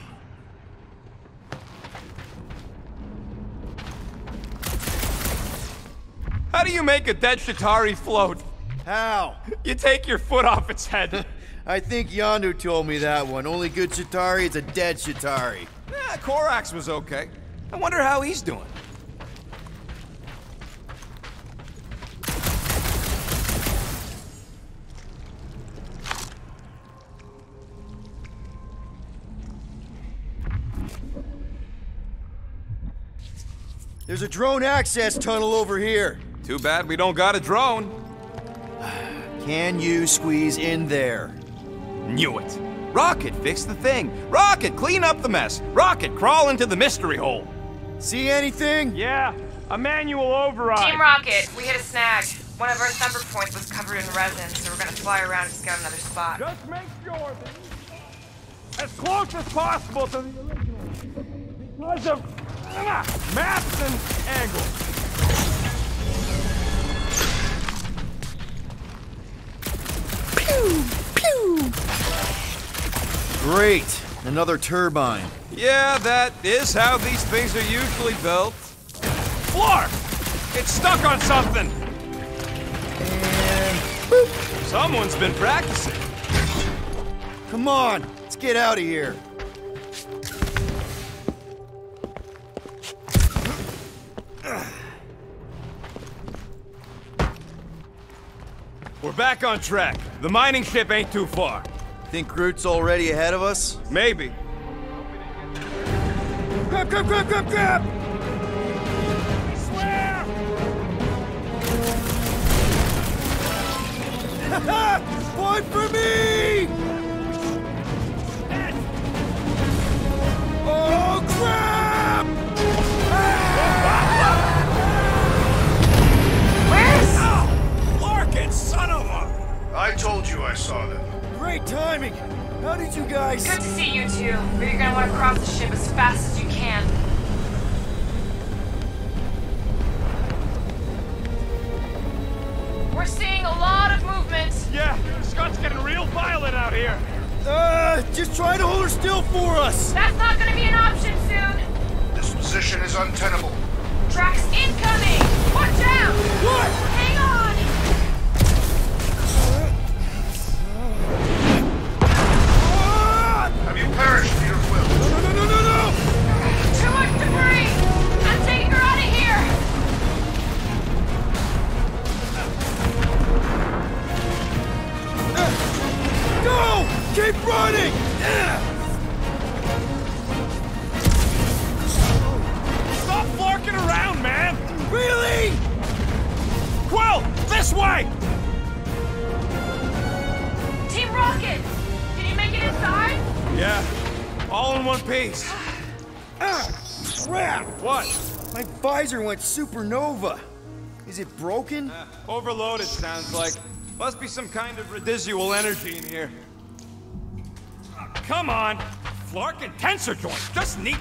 How do you make a dead Shatari float?
How?
You take your foot off its head.
I think Yondu told me that one. Only good Shatari is a dead Shatari.
Yeah, Korax was okay. I wonder how he's doing.
There's a drone access tunnel over here.
Too bad we don't got a drone.
Can you squeeze in there?
Knew it. Rocket, fix the thing. Rocket, clean up the mess. Rocket, crawl into the mystery hole.
See anything?
Yeah, a manual override.
Team Rocket, we hit a snag. One of our thumper points was covered in resin, so we're gonna fly around and scout another spot.
Just make sure that as close as possible to the original. Because of maps and angles.
Pew! Pew! Great! Another turbine.
Yeah, that is how these things are usually built. Floor! It's stuck on something!
And... boop!
Someone's been practicing.
Come on, let's get out of here.
We're back on track. The mining ship ain't too far.
Think Groot's already ahead of us?
Maybe.
Grab, grab, grab, grab, grab!
I swear!
Point for me! Oh, crap!
Where's...
Larkin, son of a...
I told you I saw them.
Great timing! How did you guys...
Good to see you two, but you're gonna want to cross the ship as fast as you can. We're seeing a lot of movement.
Yeah, Scott's getting real violent out here.
Just try to hold her still for us!
That's not gonna be an option soon.
This position is untenable.
Drax incoming! Watch out!
What?
Hang on!
Have you perished, Peter Quill?
No!
Too much debris! I'm taking her out of here!
Go! Keep running!
Stop flarking around, man!
Really?
Quill, this way!
Team Rocket! Can you make it inside?
Yeah, all in one piece.
Crap!
What?
My visor went supernova. Is it broken?
Overloaded, sounds like. Must be some kind of residual energy in here. Oh, come on! Flark and tensor joints, just neat.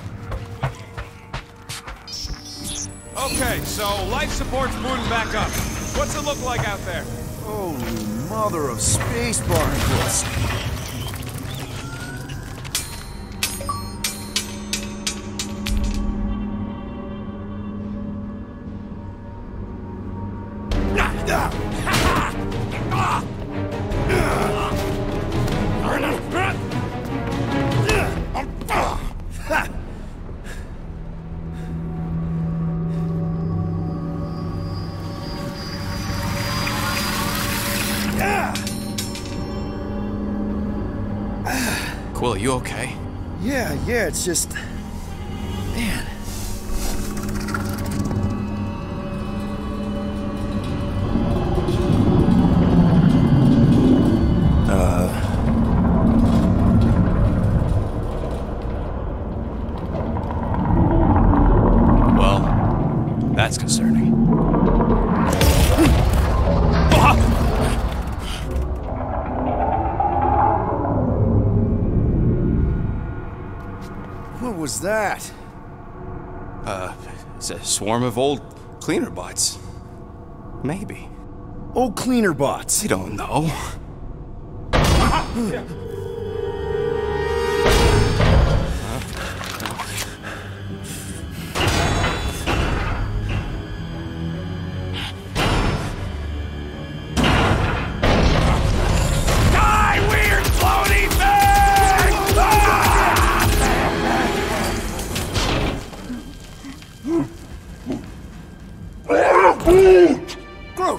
Okay, so life support's booting back up. What's it look like out there?
Holy mother of space barnacles.
Quill, you okay?
Yeah, it's just... Man.
Well, that's concerning.
What was that?
It's a swarm of old cleaner bots. Maybe.
Old cleaner bots.
I don't know.
Groot!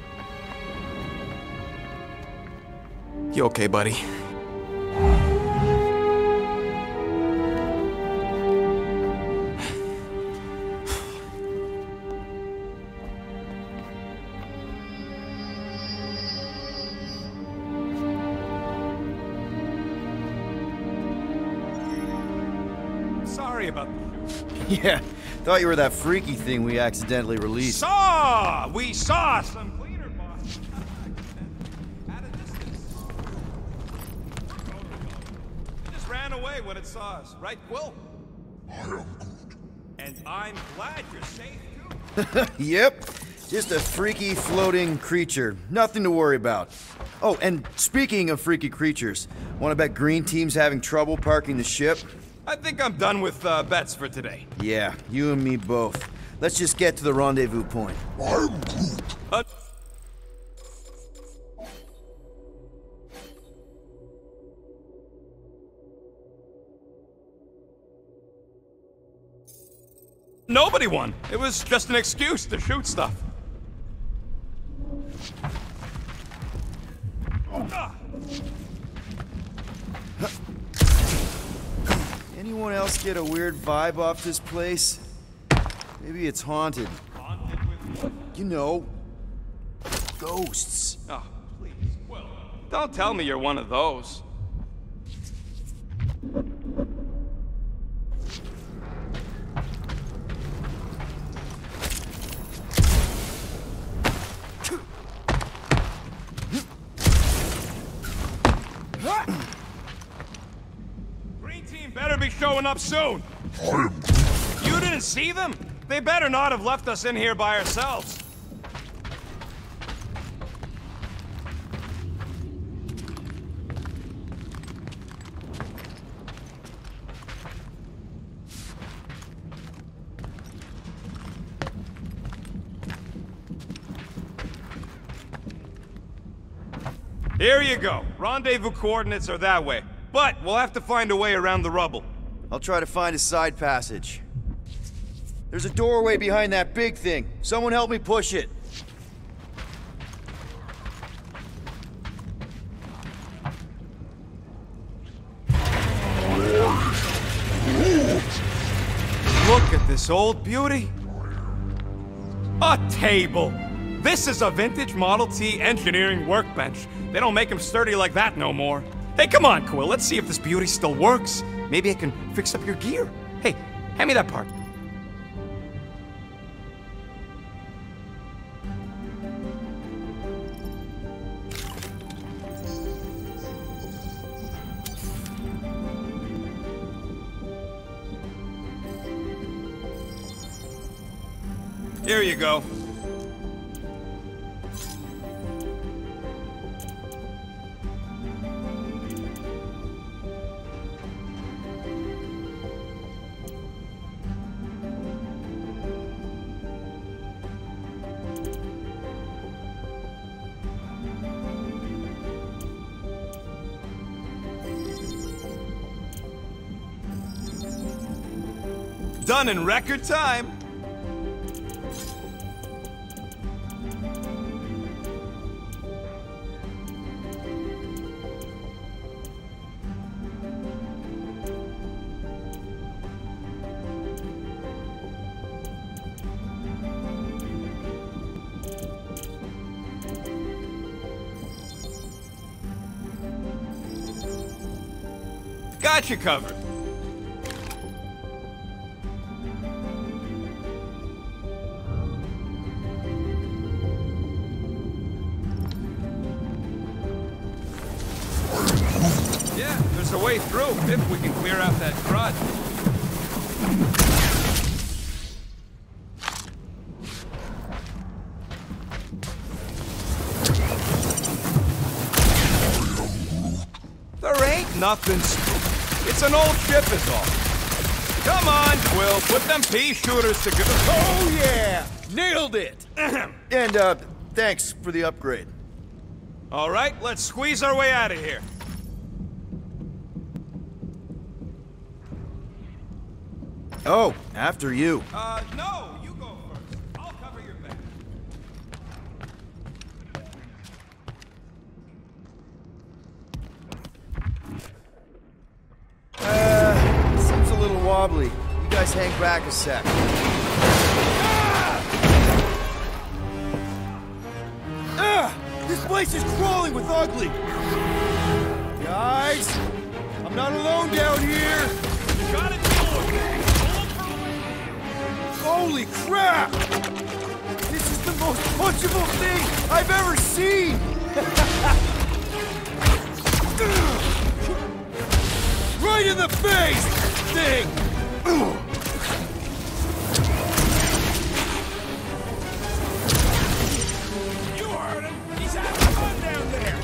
You okay, buddy? Sorry about the shoot.
Yeah, thought you were that freaky thing we accidentally released.
We saw some cleaner bots at a distance. It just ran away when it saw us, right, Quill?
I am good.
And I'm glad you're safe too.
Yep, just a freaky floating creature. Nothing to worry about. Oh, and speaking of freaky creatures, want to bet Green Team's having trouble parking the ship?
I think I'm done with bets for today.
Yeah, you and me both. Let's just get to the rendezvous point.
I'm good.
Nobody won. It was just an excuse to shoot stuff.
Anyone else get a weird vibe off this place? Maybe it's haunted.
Haunted with what?
You know, ghosts.
Oh, please. Well, don't tell me you're one of those. Green Team better be showing up soon.
I am good.
You didn't see them? They better not have left us in here by ourselves. Here you go. Rendezvous coordinates are that way. But we'll have to find a way around the rubble.
I'll try to find a side passage. There's a doorway behind that big thing. Someone help me push it.
Look at this old beauty. A table. This is a vintage Model T engineering workbench. They don't make them sturdy like that no more. Hey, come on, Quill. Let's see if this beauty still works. Maybe I can fix up your gear. Hey, hand me that part.
Here you go. Done in record time. Got you covered. Yeah, there's a way through if we can clear out that crud. There ain't nothing spooky. It's an old ship is all. Come on, Quill, put them pea shooters together.
Oh yeah! Nailed it! And, thanks for the upgrade.
All right, let's squeeze our way out of here.
Oh, after you.
No, you go first. I'll cover your back.
Seems a little wobbly. You guys hang back a sec. This place is crawling with ugly! Guys, I'm not alone down here!
Got it,
Holy crap! This is the most punchable thing I've ever seen! Right in the face! Thing!
You heard him. He's having fun down there.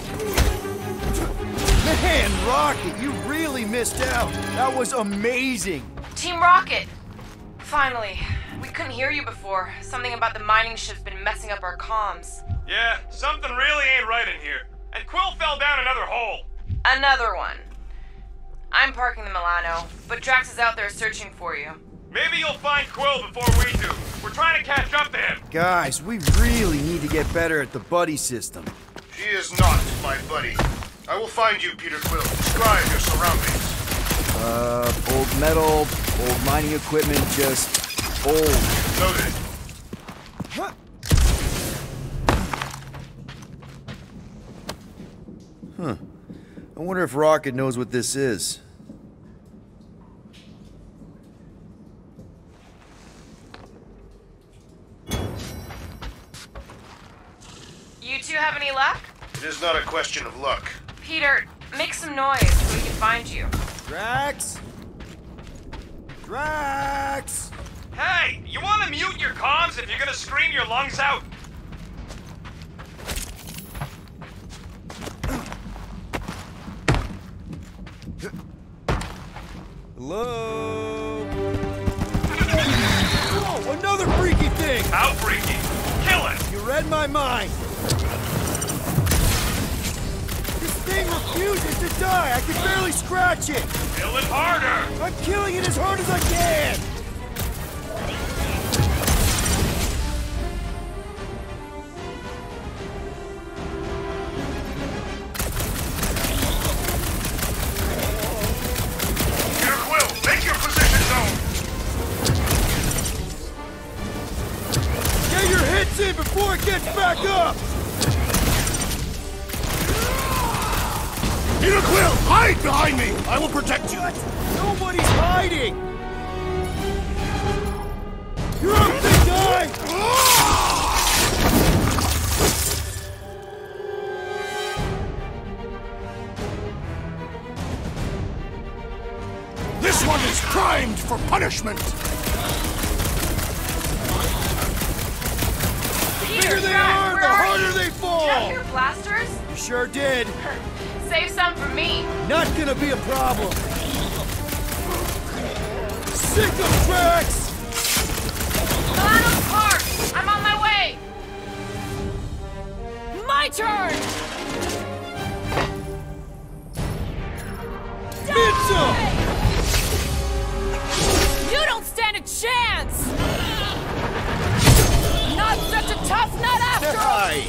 Man, Rocket, you really missed out! That was amazing!
Team Rocket! Finally. We couldn't hear you before. Something about the mining ship's been messing up our comms.
Yeah, something really ain't right in here. And Quill fell down another hole.
Another one. I'm parking the Milano, but Drax is out there searching for you.
Maybe you'll find Quill before we do. We're trying to catch up to him.
Guys, we really need to get better at the buddy system.
She is not my buddy. I will find you, Peter Quill. Describe your surroundings.
Old metal, old mining equipment, just old.
Noted.
Huh. I wonder if Rocket knows what this is.
You two have any luck?
It is not a question of luck.
Peter, make some noise so we can find you.
Drax? Drax!
Hey, you want to mute your comms if you're gonna scream your lungs out?
Hello? Whoa, another freaky thing!
How freaky? Kill it!
You read my mind! This thing refuses to die! I can barely scratch it!
Kill it harder!
I'm killing it as hard as I can!
Peter Quill, make your position known!
Get your hits in before it gets back up!
Peter Quill, hide behind me! I will protect you!
What? Nobody's hiding! You're up, big guy!
This one is primed for punishment!
bigger they are, the harder they fall!
Did you have your blasters?
You sure did.
Save some for me.
Not gonna be a problem. Sick of tracks!
Milano's park! I'm on my way! My turn!
Mitchell!
You don't stand a chance! Not such a tough nut after all!
Die!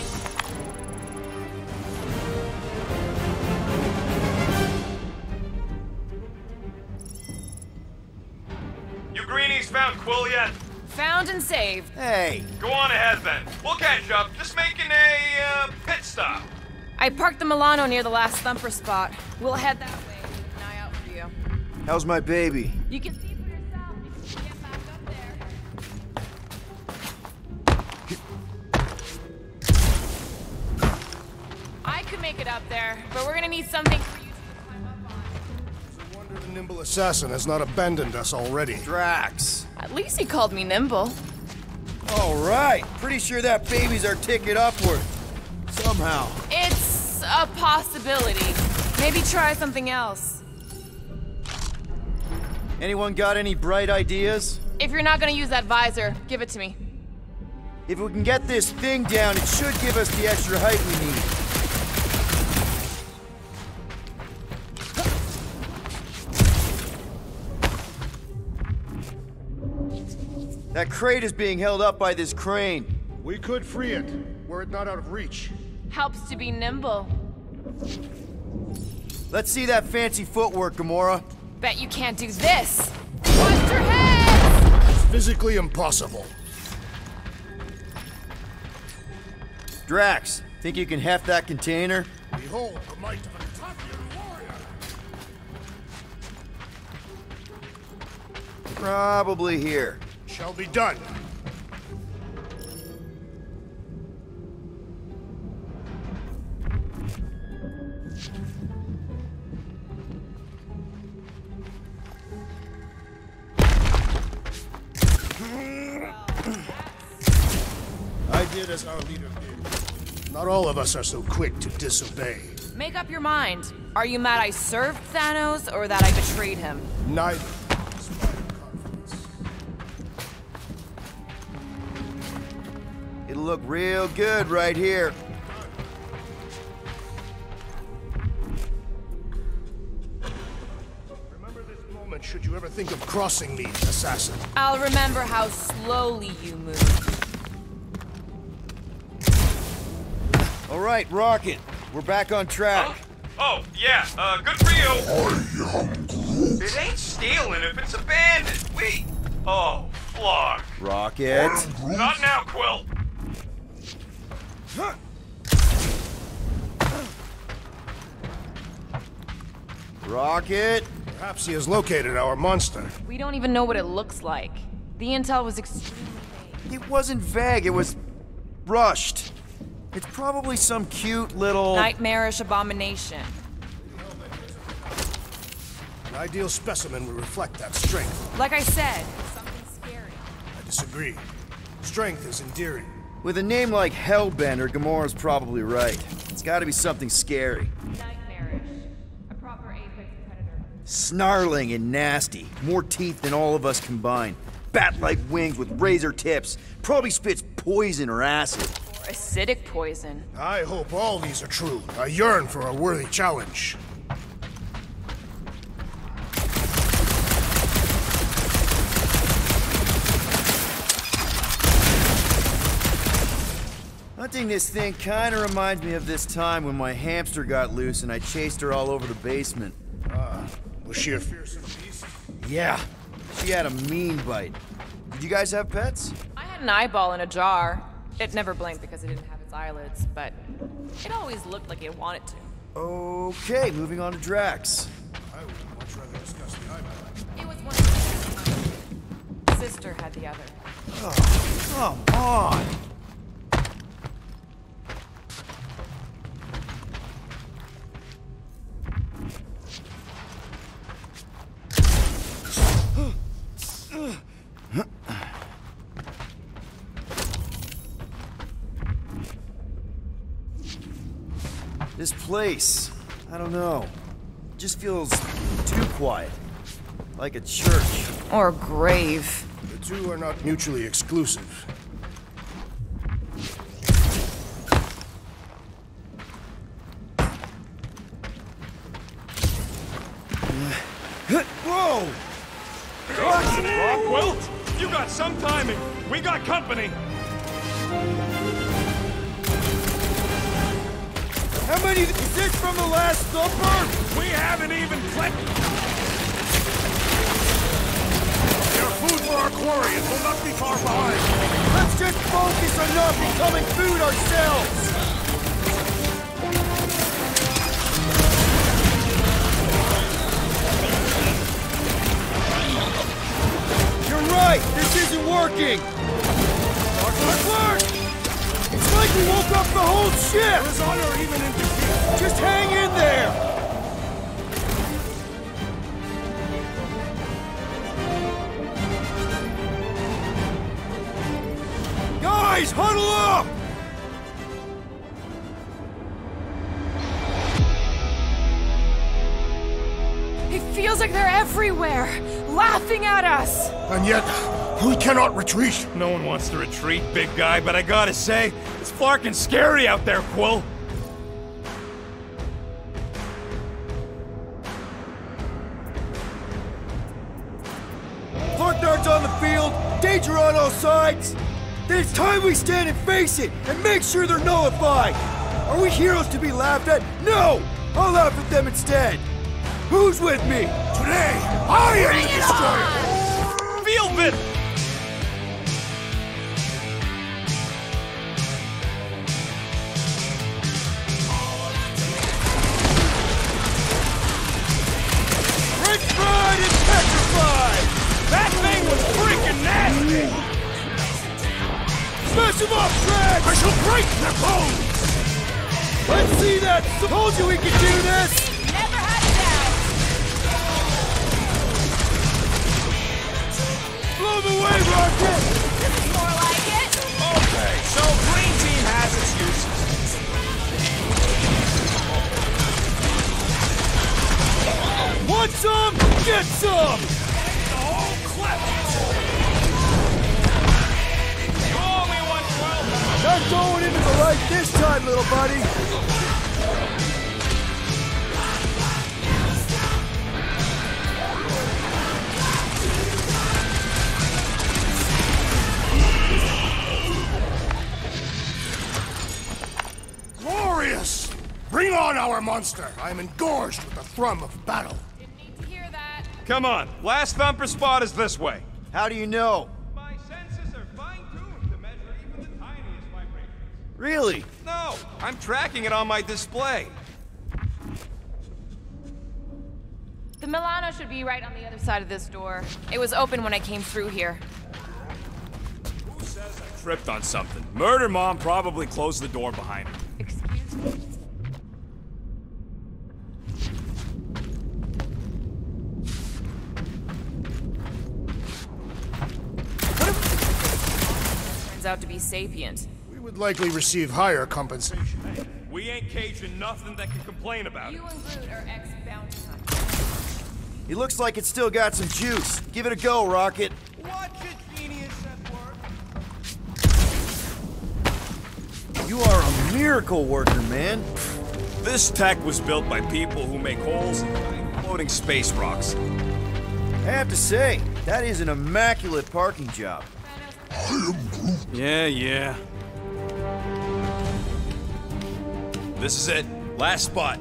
You greenies found Quill yet?
Found and saved.
Hey,
Go on ahead then. We'll catch up. Just making a pit stop.
I parked the Milano near the last thumper spot. We'll head that way. Keep an eye out for you.
how's my baby?
You can see for yourself if you can get back up there. I could make it up there, but we're gonna need something for you to climb up on.
It's a wonder the nimble assassin has not abandoned us already.
Drax.
At least he called me nimble.
All right, pretty sure that baby's our ticket upward. Somehow.
It's a possibility. Maybe try something else.
Anyone got any bright ideas?
If you're not gonna use that visor, give it to me.
If we can get this thing down, it should give us the extra height we need. That crate is being held up by this crane.
We could free it, were it not out of reach.
Helps to be nimble.
Let's see that fancy footwork, Gamora.
Bet you can't do this. Watch your head!
It's physically impossible.
Drax, think you can heft that container?
Behold the might of a tough warrior.
Probably here.
Shall be done. I did as our leader did. Not all of us are so quick to disobey.
Make up your mind. Are you mad I served Thanos or that I betrayed him?
Neither.
It'll look real good right here.
Remember this moment should you ever think of crossing me, assassin.
I'll remember how slowly you move.
All right, Rocket. We're back on track.
Oh, yeah, good for you.
I am Groot.
It ain't stealing if it's abandoned. Wait. Oh, flog.
Rocket.
Not now, Quill.
Rocket.
Perhaps he has located our monster.
We don't even know what it looks like. The intel was extremely vague.
It wasn't vague, it was rushed. It's probably some cute little...
Nightmarish abomination.
An ideal specimen would reflect that strength.
Like I said, something scary.
I disagree. Strength is endearing.
With a name like Hellbender, Gamora's probably right. It's gotta be something scary.
Nightmarish. A proper apex predator.
Snarling and nasty. More teeth than all of us combined. Bat-like wings with razor tips. Probably spits poison or acid.
Or acidic poison.
I hope all these are true. I yearn for a worthy challenge.
Hunting this thing kinda reminds me of this time when my hamster got loose and I chased her all over the basement.
Was she a fearsome beast?
Yeah, she had a mean bite. Did you guys have pets?
I had an eyeball in a jar. It never blinked because it didn't have its eyelids, but it always looked like it wanted to.
Okay, moving on to Drax.
I would much rather discuss the eyeball.
It was one of the sister had the other.
Oh, come on! place. I don't know. It just feels too quiet. Like a church.
Or a grave.
The two are not mutually exclusive.
Whoa!
Rockwell, you got some timing. We got company.
How many is this from the last thumper?
We haven't even clicked. They're food for our quarry and will not be far behind.
Let's just focus on not becoming food ourselves! You're right! This isn't working! Clark! It's like we woke up the whole ship!
Honor even in defeat.
Just hang in there! Guys, huddle up!
It feels like they're everywhere, laughing at us.
And yet, we cannot retreat.
No one wants to retreat, big guy, but I gotta say, it's flarkin' scary out there, Quill.
Darts on the field, danger on all sides. Then it's time we stand and face it, and make sure they're nullified. Are we heroes to be laughed at? No! I'll laugh at them instead. Who's with me?
Today, I am the destroyer.
Field bit!
French fried and petrified!
That thing was freaking nasty!
Smash them up, Trent!
I shall break their bones!
Let's see that! Told you we could do this!
Never had a doubt.
Blow them away, Rocket!
This is more like it.
Okay, so Green Team has its uses.
Want some? Get some!
The whole clip! You owe me one, Quill!
Not going into the light this time, little buddy!
Glorious! Bring on our monster! I am engorged with the thrum of battle.
Didn't need to hear that.
Come on, last thumper spot is this way.
How do you know?
My senses are fine-tuned to measure even the tiniest vibrations.
Really?
No, I'm tracking it on my display.
The Milano should be right on the other side of this door. It was open when I came through here.
Who says I tripped on something? Murder Mom probably closed the door behind her.
Excuse me? Turns out to be sapient.
We would likely receive higher compensation.
We ain't caging nothing that can complain about it.
You and Groot are ex-bounty hunters.
He looks like it's still got some juice. Give it a go, Rocket.
Watch it, genius at work.
You are a miracle worker, man.
This tech was built by people who make holes in floating space rocks.
I have to say, that is an immaculate parking job.
Yeah. This is it. Last spot.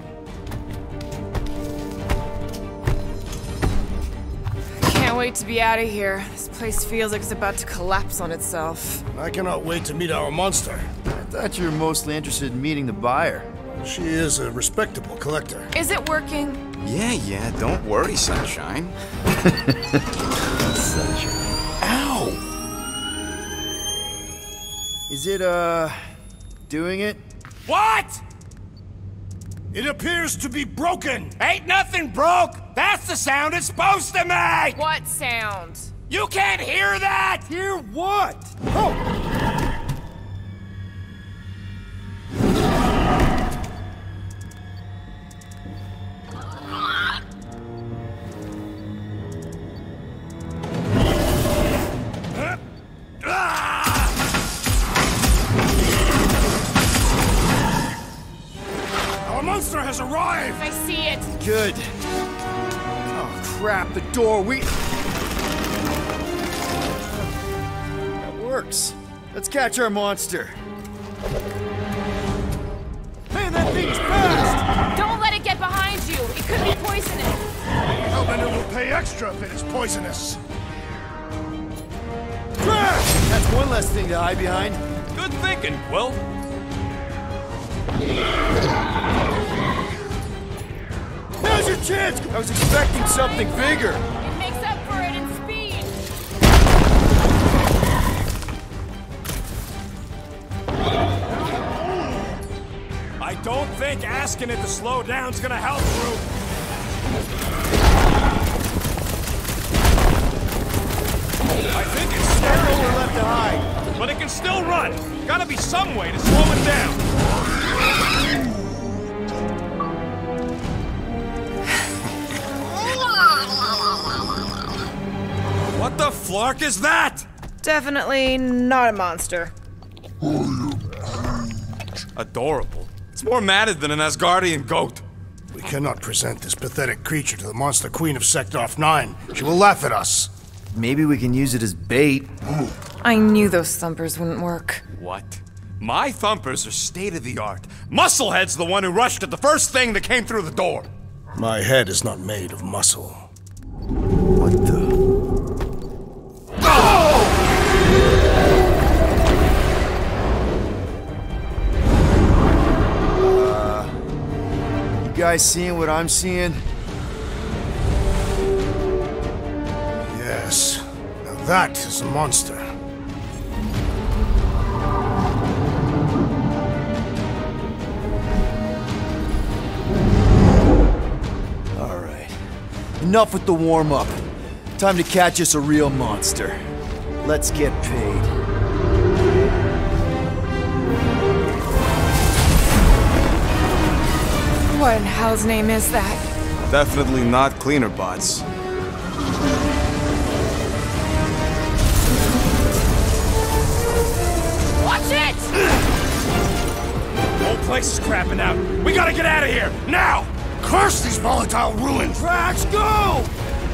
Can't wait to be out of here. This place feels like it's about to collapse on itself.
I cannot wait to meet our monster.
I thought you were mostly interested in meeting the buyer.
She is a respectable collector.
Is it working?
Yeah, don't worry, Sunshine.
Sunshine.
Ow!
Is it, doing it?
What?
It appears to be broken!
Ain't nothing broke! That's the sound it's supposed to make!
What sound?
You can't hear that!
Hear what? Oh! Good. Oh, crap, the door, That works. Let's catch our monster. Man, that thing's fast!
Don't let it get behind you. It could be poisonous.
Hellbender will pay extra if it is poisonous.
Crash! That's one less thing to hide behind.
Good thinking, Quill.
Now's your chance! I was expecting something bigger.
It makes up for it in speed.
I don't think asking it to slow down's gonna help, Groot. I think it's
There's nowhere left to hide.
but it can still run. Gotta be some way to slow it down. What the flark is that?
Definitely not a monster.
Adorable. It's more matted than an Asgardian goat.
We cannot present this pathetic creature to the monster queen of Sector 9. She will laugh at us.
Maybe we can use it as bait.
I knew those thumpers wouldn't work.
What? My thumpers are state-of-the-art. Musclehead's the one who rushed at the first thing that came through the door.
My head is not made of muscle.
What the? You guys seeing what I'm seeing?
Yes. Now that is a monster.
All right. Enough with the warm-up. Time to catch us a real monster. Let's get paid.
What in hell's name is that?
Definitely not cleaner bots.
Watch it!
Whole place is crapping out. We gotta get out of here, now!
Curse these volatile ruins!
Drax, go!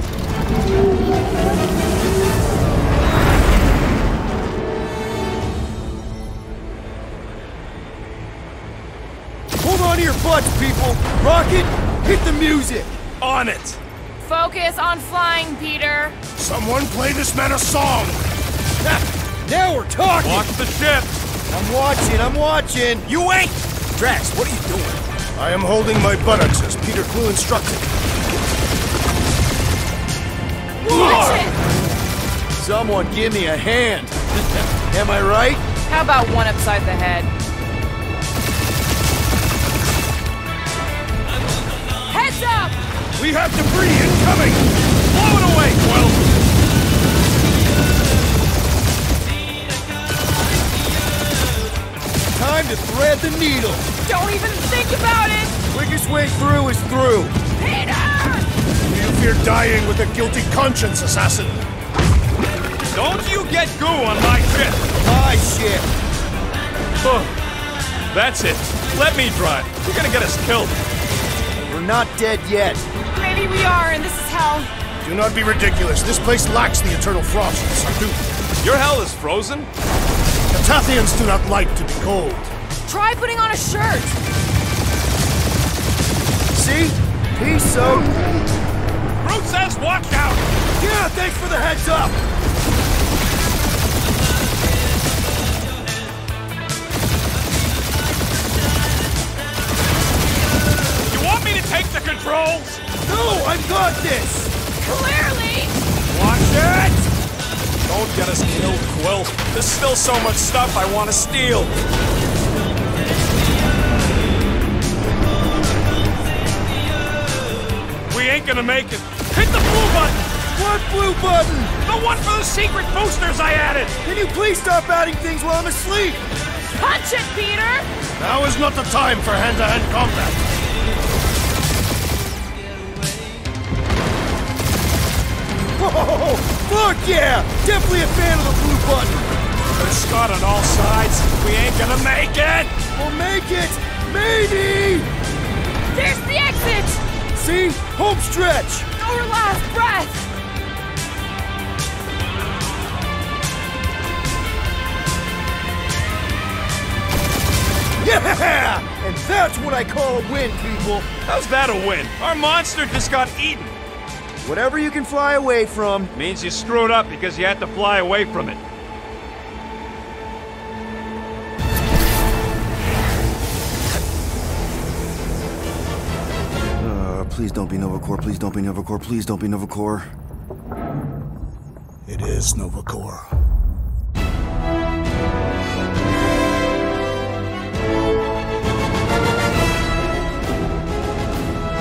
Hold on to your butts, people! Rocket, hit the music!
On it!
Focus on flying, Peter.
Someone play this man a song!
Now we're talking!
Watch the ship!
I'm watching!
You ain't! Drax, what are you doing?
I am holding my buttocks as Peter Quill instructed.
Watch it!
Someone give me a hand! Am I right?
How about one upside the head? Heads up!
We have debris incoming!
Blow it away, Quill!
Time to thread the needle!
Don't even think about it!
Quickest way through is through!
Peter!
Do you fear dying with a guilty conscience, assassin?
Don't you get goo on my ship!
My shit!
That's it. Let me drive. You're gonna get us killed.
We're not dead yet.
Maybe we are, and this is hell.
Do not be ridiculous. This place lacks the eternal frost of Sardu.
Your hell is frozen?
Catathians do not like to be cold.
Try putting on a shirt.
See? He's so...
Groot says watch out!
Yeah, thanks for the heads up!
You want me to take the controls?
No, I've got this!
Clearly!
Watch it! Don't get us killed, Quill. There's still so much stuff I want to steal. We ain't gonna make it. Hit the blue button!
What blue button?
The one for the secret boosters I added!
Can you please stop adding things while I'm asleep?
Punch it, Peter!
Now is not the time for hand-to-hand combat.
Whoa! Fuck yeah! Definitely a fan of the blue button!
There's Scott on all sides. We ain't gonna make it!
We'll make it! Maybe!
There's the exit!
See? Home stretch!
Our last breath!
Yeah! And that's what I call a win, people!
How's that a win? Our monster just got eaten!
Whatever you can fly away from.
Means you screwed up because you had to fly away from it.
Please don't be Nova Corps, please don't be Nova Corps, please don't be Nova Corps.
It is Nova Corps.